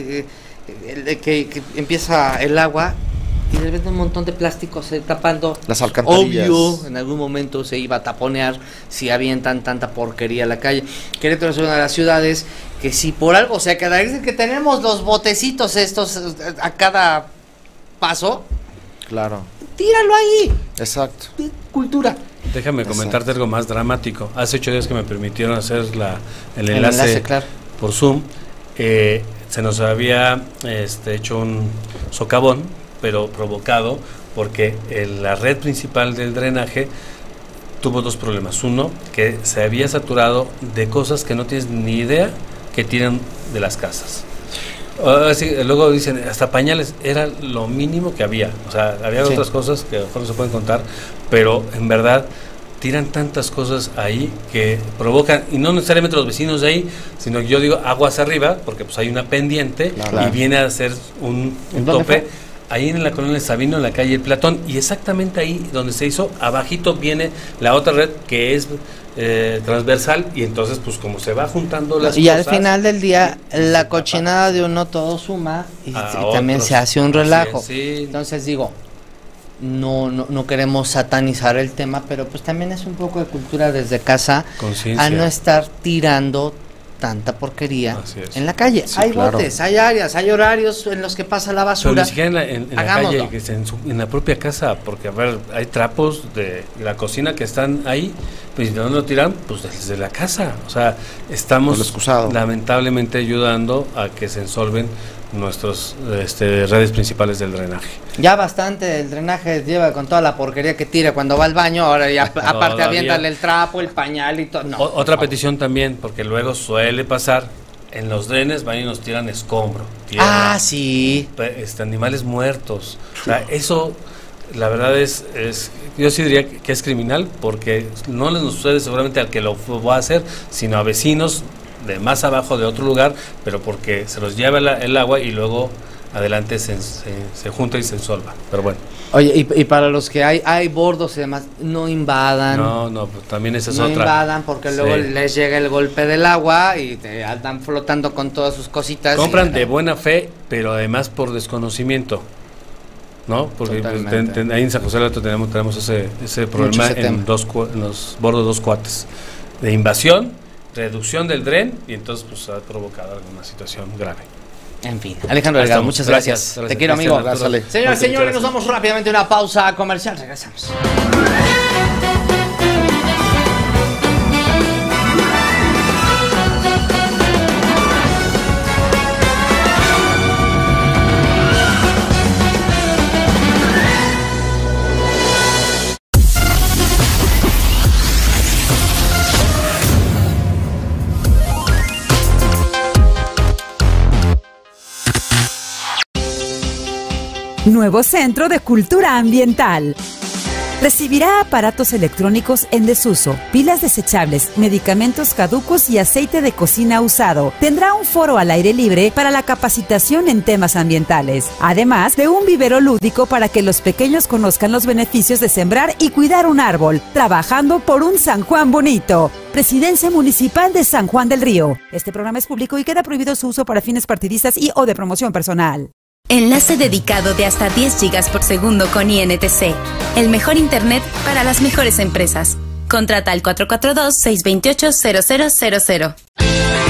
que empieza el agua y de repente un montón de plástico tapando las alcantarillas. Obvio, en algún momento se iba a taponear si avientan tanta porquería a la calle. Querétaro es una de las ciudades que si por algo, o sea, cada vez que tenemos los botecitos estos a cada paso, claro, tíralo ahí. Exacto. Cultura. Déjame comentarte algo más dramático. Hace 8 días que me permitieron hacer el enlace claro, por Zoom, se nos había hecho un socavón, pero provocado porque la red principal del drenaje tuvo 2 problemas. Uno, que se había saturado de cosas que no tienes ni idea que tiran de las casas. Luego dicen, hasta pañales, era lo mínimo que había. O sea, había otras cosas que a lo mejor no se pueden contar, pero en verdad tiran tantas cosas ahí que provocan, y no necesariamente los vecinos de ahí, sino que yo digo aguas arriba, porque pues hay una pendiente y viene a ser un tope. Ahí en la colonia Sabino, en la calle El Platón, y exactamente ahí donde se hizo, abajito viene la otra red que es transversal, y entonces pues como se va juntando las y cosas, al final del día la cochinada de uno todo suma y también se hace un relajo. Entonces digo, no queremos satanizar el tema, pero pues también es un poco de cultura desde casa a no estar tirando tanta porquería en la calle. Hay botes, hay áreas, hay horarios en los que pasa la basura. Pero ni siquiera en la calle, en la propia casa, porque a ver, hay trapos de la cocina que están ahí, pues ¿de dónde lo tiran? Pues desde la casa. O sea, estamos lamentablemente ayudando a que se ensolven nuestras redes principales del drenaje. Ya bastante el drenaje lleva con toda la porquería que tira cuando va al baño, ahora ya aparte aviéntale el trapo, el pañal y todo. Otra petición también, porque luego suele pasar, en los drenes van y nos tiran escombro, tierra, animales muertos. O sea, eso la verdad es yo sí diría que es criminal, porque no les sucede seguramente al que lo va a hacer, sino a vecinos de más abajo de otro lugar, pero porque se los lleva el agua y luego adelante se junta y se ensolva. Pero bueno. Oye, y para los que hay bordos y demás, no invadan. No, pues también esa es no otra. No invadan porque luego les llega el golpe del agua y te andan flotando con todas sus cositas. Compran de buena fe, pero además por desconocimiento, ¿no? Porque pues, ahí en San José del Alto tenemos ese problema en los bordos 2 cuates de invasión, reducción del dren, y entonces pues ha provocado alguna situación grave. En fin, Alejandro Delgado, muchas gracias. Te quiero, amigo. Señoras y señores, nos vamos rápidamente a una pausa comercial. Regresamos. Nuevo Centro de Cultura Ambiental. Recibirá aparatos electrónicos en desuso, pilas desechables, medicamentos caducos y aceite de cocina usado. Tendrá un foro al aire libre para la capacitación en temas ambientales, además de un vivero lúdico para que los pequeños conozcan los beneficios de sembrar y cuidar un árbol, trabajando por un San Juan bonito. Presidencia Municipal de San Juan del Río. Este programa es público y queda prohibido su uso para fines partidistas y o de promoción personal. Enlace dedicado de hasta 10 GB por segundo con INTC. El mejor internet para las mejores empresas. Contrata al 442-628-0000.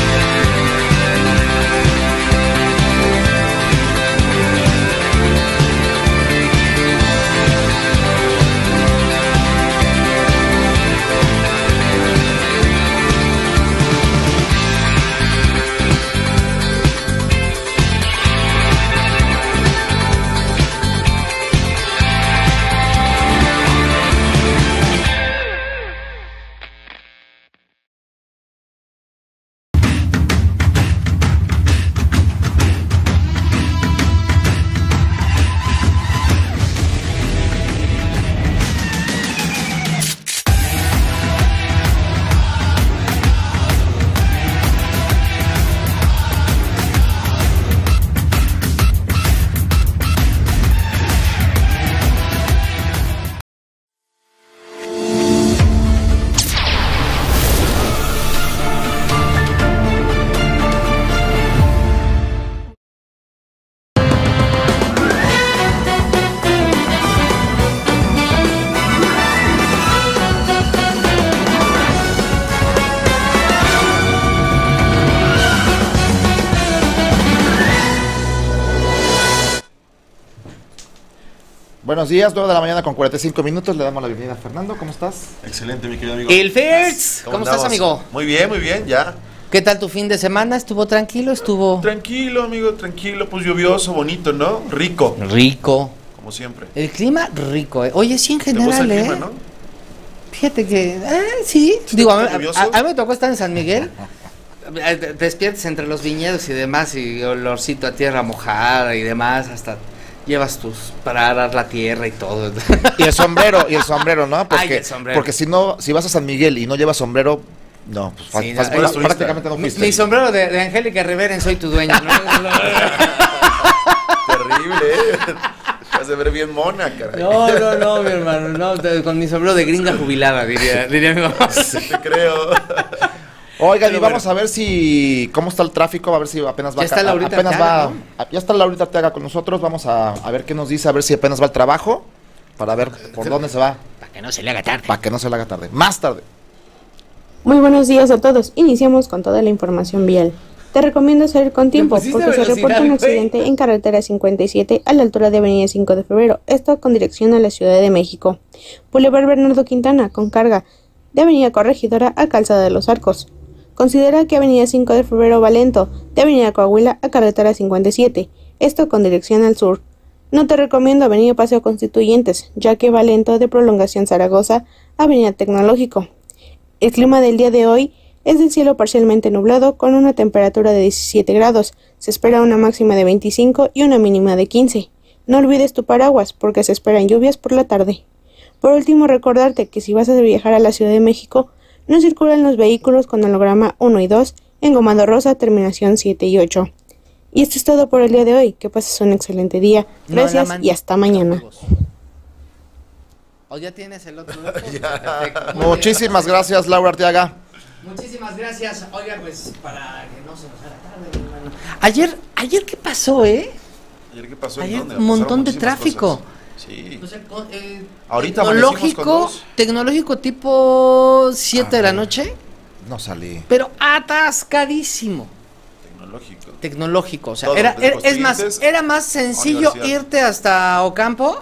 Buenos días, 9 de la mañana con 45 minutos. Le damos la bienvenida a Fernando. ¿Cómo estás? Excelente, mi querido amigo. El First, ¿cómo estás, amigo? Muy bien, ya. ¿Qué tal tu fin de semana? ¿Estuvo tranquilo? Tranquilo, amigo, tranquilo, pues lluvioso, bonito, ¿no? Rico. Como siempre. El clima rico, ¿eh? Oye, sí, en general, ¿Te gusta el clima, no? Fíjate que, sí. Digo, a mí me tocó estar en San Miguel. Te despiertes entre los viñedos y demás, y olorcito a tierra mojada y demás, hasta llevas tus para arar la tierra y todo. Y el sombrero, ¿no? Porque, el sombrero. Porque si vas a San Miguel y no llevas sombrero, no, pues Sí, prácticamente no fuiste. Mi sombrero de Angélica Rivera en Soy tu dueño, ¿no? Terrible, Te vas a ver bien mona, caray. No, mi hermano, no, con mi sombrero de gringa jubilada, diría mi mamá. Te creo. Oigan, y vamos a ver cómo está el tráfico, a ver si apenas va. Ya está Laurita Arteaga, ¿no? Ya está Laurita Arteaga con nosotros. Vamos a ver qué nos dice, a ver si apenas va el trabajo, para ver por dónde se va. Para que no se le haga tarde. Más tarde. Muy buenos días a todos. Iniciamos con toda la información vial. Te recomiendo salir con tiempo porque se reporta un accidente en carretera 57 a la altura de avenida 5 de febrero, esto con dirección a la Ciudad de México. Boulevard Bernardo Quintana con carga de avenida Corregidora a Calzada de los Arcos. Considera que avenida 5 de febrero va lento, de avenida Coahuila a carretera 57, esto con dirección al sur. No te recomiendo avenida Paseo Constituyentes, ya que va lento de prolongación Zaragoza a avenida Tecnológico. El clima del día de hoy es de cielo parcialmente nublado con una temperatura de 17 grados. Se espera una máxima de 25 y una mínima de 15. No olvides tu paraguas porque se esperan lluvias por la tarde. Por último, recordarte que si vas a viajar a la Ciudad de México, no circulan los vehículos con holograma 1 y 2 engomado rosa, terminación 7 y 8. Y esto es todo por el día de hoy. Que pases un excelente día. Gracias y hasta mañana. ¿O ya tienes el otro? Muchísimas gracias, Laura Arteaga. Muchísimas gracias. Oiga, pues para que no se nos haga tarde, hermano. Ayer ¿qué pasó, ¿Ayer qué pasó? Ayer un montón de tráfico. Sí. O sea, Ahorita tecnológico tipo 7 de la noche. No salí. Pero atascadísimo. Tecnológico. O sea, era más sencillo irte hasta Ocampo.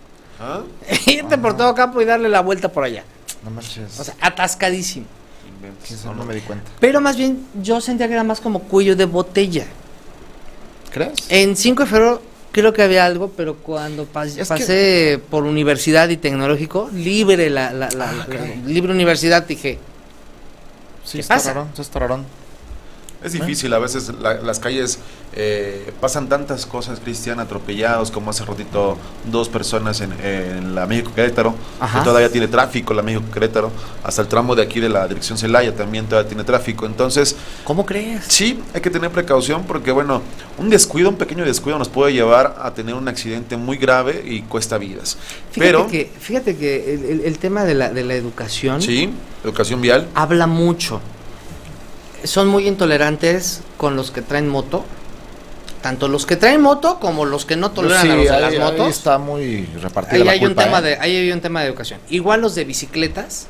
Irte por todo Ocampo y darle la vuelta por allá. No manches. O sea, atascadísimo. No me di cuenta. Pero más bien yo sentía que era más como cuello de botella. ¿Crees? En 5 de febrero creo que había algo, pero cuando pasé por universidad y tecnológico, libre libre universidad, dije, sí, ¿qué pasa? Está rarón. Es difícil, a veces las calles pasan tantas cosas, Cristian, atropellados, como hace ratito 2 personas en la México-Querétaro, que todavía tiene tráfico la México-Querétaro, hasta el tramo de aquí de la dirección Celaya también todavía tiene tráfico, entonces... ¿Cómo crees? Sí, hay que tener precaución porque, bueno, un pequeño descuido nos puede llevar a tener un accidente muy grave y cuesta vidas. Fíjate que el tema de la educación... Sí, educación vial. Habla mucho. Son muy intolerantes con los que traen moto, tanto los que traen moto como los que no toleran a los de las motos. Ahí está muy repartida ahí la hay culpa, ahí hay un tema de educación. Igual los de bicicletas,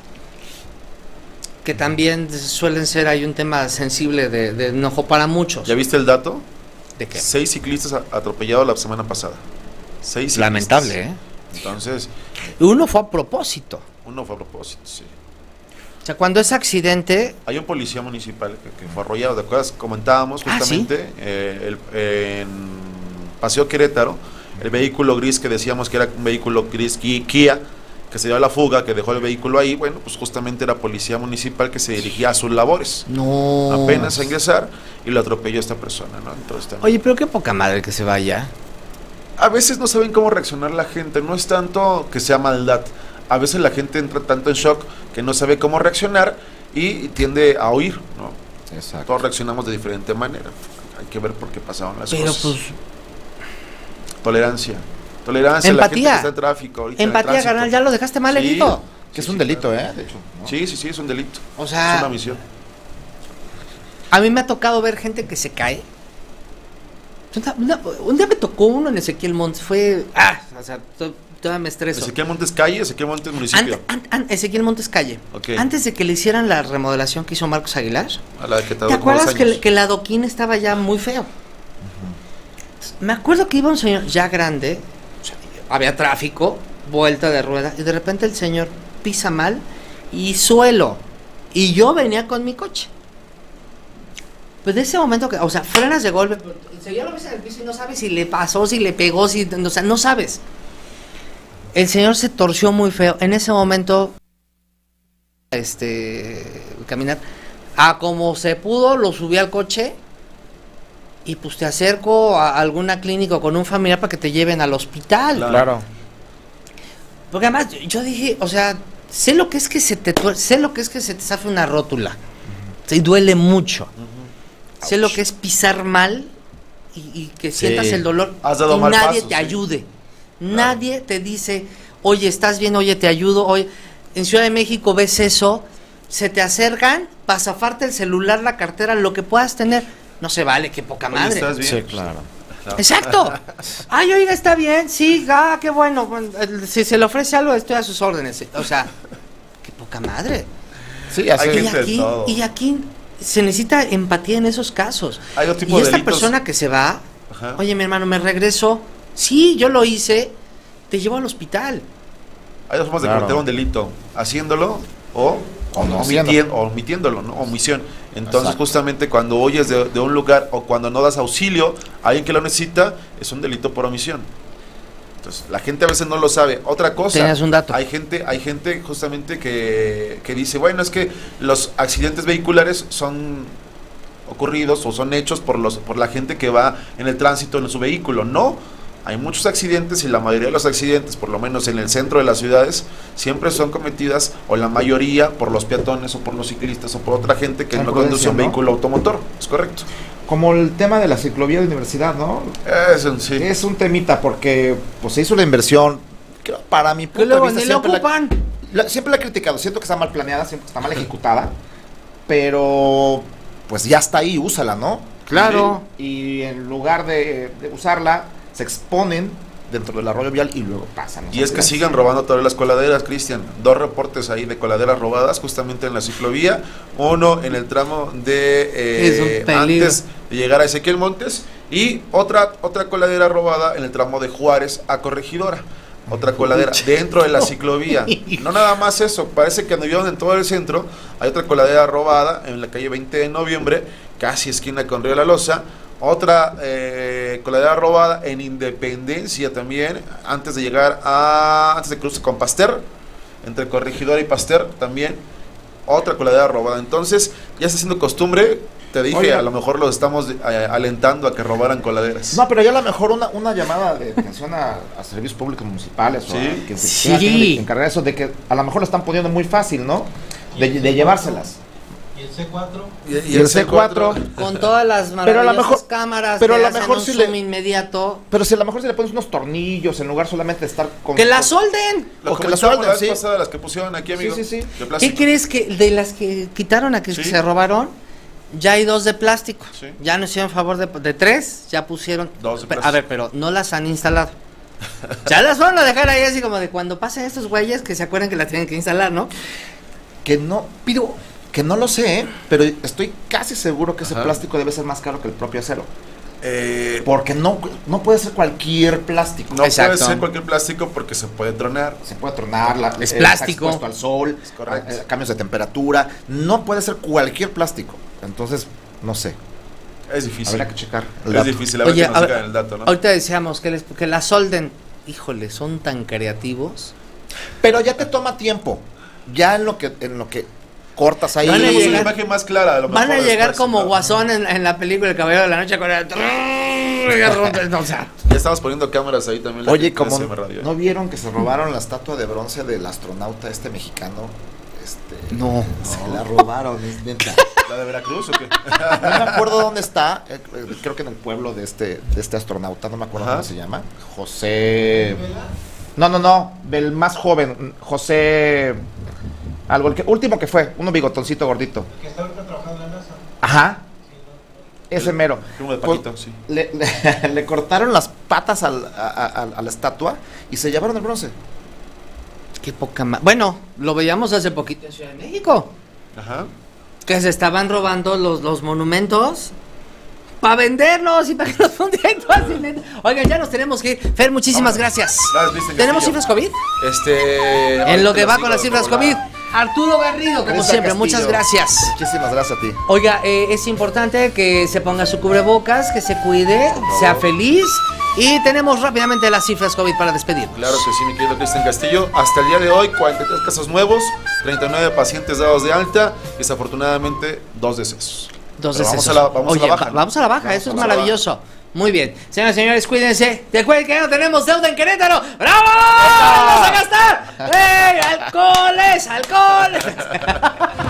que también suelen ser, hay un tema sensible de enojo para muchos. ¿Ya viste el dato? ¿De qué? 6 ciclistas atropellados la semana pasada. 6 ciclistas. Lamentable, ¿eh? Entonces... Uno fue a propósito, sí. O sea, cuando es accidente... Hay un policía municipal que fue arrollado, ¿de acuerdo? Comentábamos justamente en Paseo Querétaro, el vehículo gris que decíamos que era un vehículo gris Kia, que se dio a la fuga, que dejó el vehículo ahí, bueno, pues justamente era policía municipal que se dirigía a sus labores. No. Apenas a ingresar y lo atropelló esta persona, ¿no? Entonces, oye, pero qué poca madre que se vaya. A veces no saben cómo reaccionar la gente, no es tanto que sea maldad. A veces la gente entra tanto en shock que no sabe cómo reaccionar y tiende a huir, ¿no? Exacto. Todos reaccionamos de diferente manera. Hay que ver por qué pasaron las cosas. Pues... Tolerancia, empatía. La gente que está en tráfico. Empatía, carnal, ya lo dejaste mal, hijo. Que es un delito, de hecho. ¿no? Sí, es un delito. O sea, es una misión. A mí me ha tocado ver gente que se cae. Un día me tocó uno en Ezequiel Montes, fue... o sea, todavía me estreso. ¿Ezequiel Montes calle, Ezequiel Montes municipio? Ezequiel Montes calle. Okay. Antes de que le hicieran la remodelación que hizo Marcos Aguilar. A la que ¿te acuerdas que el adoquín estaba ya muy feo? Me acuerdo que iba un señor ya grande, o sea, había tráfico, vuelta de rueda, y de repente el señor pisa mal y suelo. Y yo venía con mi coche. Pues de ese momento, o sea, frenas de golpe, ya lo ves en el piso y no sabes si le pasó, si le pegó, o sea, no sabes. El señor se torció muy feo. En ese momento, caminar, como se pudo, lo subí al coche y pues te acerco a alguna clínica con un familiar para que te lleven al hospital. Claro. Porque además yo dije, o sea, sé lo que es que se te zafe una rótula. Y duele mucho. Sé lo que es pisar mal y que sientas el dolor y nadie te ayude. Nadie te dice, oye, ¿estás bien? Oye, te ayudo. Oye, en Ciudad de México ves eso, se te acercan para zafarte el celular, la cartera, lo que puedas tener. No se vale, qué poca madre. ¿Estás bien? Sí, claro. Exacto. Ay, oiga, está bien, sí, qué bueno. Si se le ofrece algo, estoy a sus órdenes. O sea, qué poca madre. Sí, así y aquí se necesita empatía en esos casos. Hay otro tipo y de esta delitos. persona que se va, oye, mi hermano, me regreso. Sí, yo lo hice. Te llevo al hospital. Hay dos formas de cometer un delito: haciéndolo o omitiéndolo, ¿no? Omisión. Entonces, justamente cuando oyes de un lugar o cuando no das auxilio a alguien que lo necesita, es un delito por omisión. Entonces, la gente a veces no lo sabe. Otra cosa, tenías un dato. Hay gente justamente que dice, bueno, es que los accidentes vehiculares son ocurridos o son hechos por la gente que va en el tránsito en su vehículo. No, hay muchos accidentes y la mayoría de los accidentes, por lo menos en el centro de las ciudades, siempre son cometidas, o la mayoría, por los peatones o por los ciclistas o por otra gente que no conduce un vehículo automotor. Es correcto. Como el tema de la ciclovía de universidad, ¿no? Eso, sí. Es un temita porque pues se hizo la inversión. Creo, para mi punto de vista, siempre la he criticado. Siento que está mal planeada, siento que está mal ejecutada, pero pues ya está ahí, úsala, ¿no? Claro. Y en lugar de usarla, se exponen dentro del arroyo vial y luego pasan. Y es que sigan robando todas las coladeras, Cristian. 2 reportes ahí de coladeras robadas justamente en la ciclovía. Uno en el tramo de antes de llegar a Ezequiel Montes, y otra coladera robada en el tramo de Juárez a Corregidora. Otra coladera dentro de la ciclovía. No nada más eso, parece que anduvieron en todo el centro. Hay otra coladera robada en la calle 20 de noviembre, casi esquina con Río La Loza. Otra coladera robada en Independencia también, antes de cruzar con Pasteur, entre Corregidora y Pasteur también, otra coladera robada. Entonces, ya está siendo costumbre, te dije, oye, a lo mejor los estamos alentando a que robaran coladeras. No, pero ya a lo mejor una llamada de atención a servicios públicos municipales, o a quien se tenga que encargar eso, de que a lo mejor lo están poniendo muy fácil, ¿no? De llevárselas. ¿Y el C4? Y el C4 con todas las maravillosas cámaras, pero a lo hacen mejor un si zoom inmediato. Pero si a lo mejor si le pones unos tornillos en lugar solamente de estar con... ¡Que la solden! O que la solden, las pasadas, las que pusieron aquí, amigo. Sí. ¿Qué crees que de las que quitaron a que se robaron? Ya hay 2 de plástico. Ya no hicieron favor de 3, ya pusieron 2 de plástico. A ver, pero no las han instalado. Ya las van a dejar ahí así como de cuando pasen estos güeyes que se acuerdan que las tienen que instalar, ¿no? Que no, pido... Que no lo sé, pero estoy casi seguro que ese plástico debe ser más caro que el propio acero. Porque no puede ser cualquier plástico. No puede ser cualquier plástico porque se puede tronar. Se puede tronar, es plástico. Está expuesto al sol, cambios de temperatura. No puede ser cualquier plástico. Entonces, no sé. Es difícil. Habrá que checar. Es difícil, a ver qué nos sacan el dato, ¿no? Ahorita decíamos que la solden. Híjole, son tan creativos. Pero ya te toma tiempo. Ya en lo que cortas ahí. Tenemos una imagen más clara. Van a llegar como Guasón en la película El Caballero de la Noche. Ya estamos poniendo cámaras ahí también. Oye, como ¿no vieron que se robaron la estatua de bronce del astronauta mexicano? No. Se la robaron. ¿La de Veracruz o qué? No me acuerdo dónde está. Creo que en el pueblo de este astronauta. No me acuerdo cómo se llama. José... No. Del más joven. José... Algo, el último que fue, uno bigotoncito gordito. Que está ahorita trabajando en la NASA. Ajá. Ese mero. De Paquito, sí. Le cortaron las patas a la estatua y se llevaron el bronce. Qué poca Bueno, lo veíamos hace poquito en Ciudad de México. Ajá. Que se estaban robando los monumentos para venderlos y para que nos fundien. Oigan, ya nos tenemos que ir. Fer, muchísimas gracias. ¿Tenemos cifras COVID? En lo que va con las cifras COVID. Arturo Garrido, como siempre, muchas gracias. Muchísimas gracias a ti. Oiga, es importante que se ponga su cubrebocas, que se cuide, sea feliz. Y tenemos rápidamente las cifras COVID para despedirnos. Claro que sí, mi querido Cristian Castillo. Hasta el día de hoy, 43 casos nuevos, 39 pacientes dados de alta y desafortunadamente 2 decesos. 2 decesos. Vamos a la baja. Vamos a la baja, eso es maravilloso. Muy bien. Señoras y señores, cuídense. Recuerden que ya no tenemos deuda en Querétaro. ¡Bravo! ¡Vamos a gastar! ¡Ey! ¡Alcoholes! ¡Alcoholes!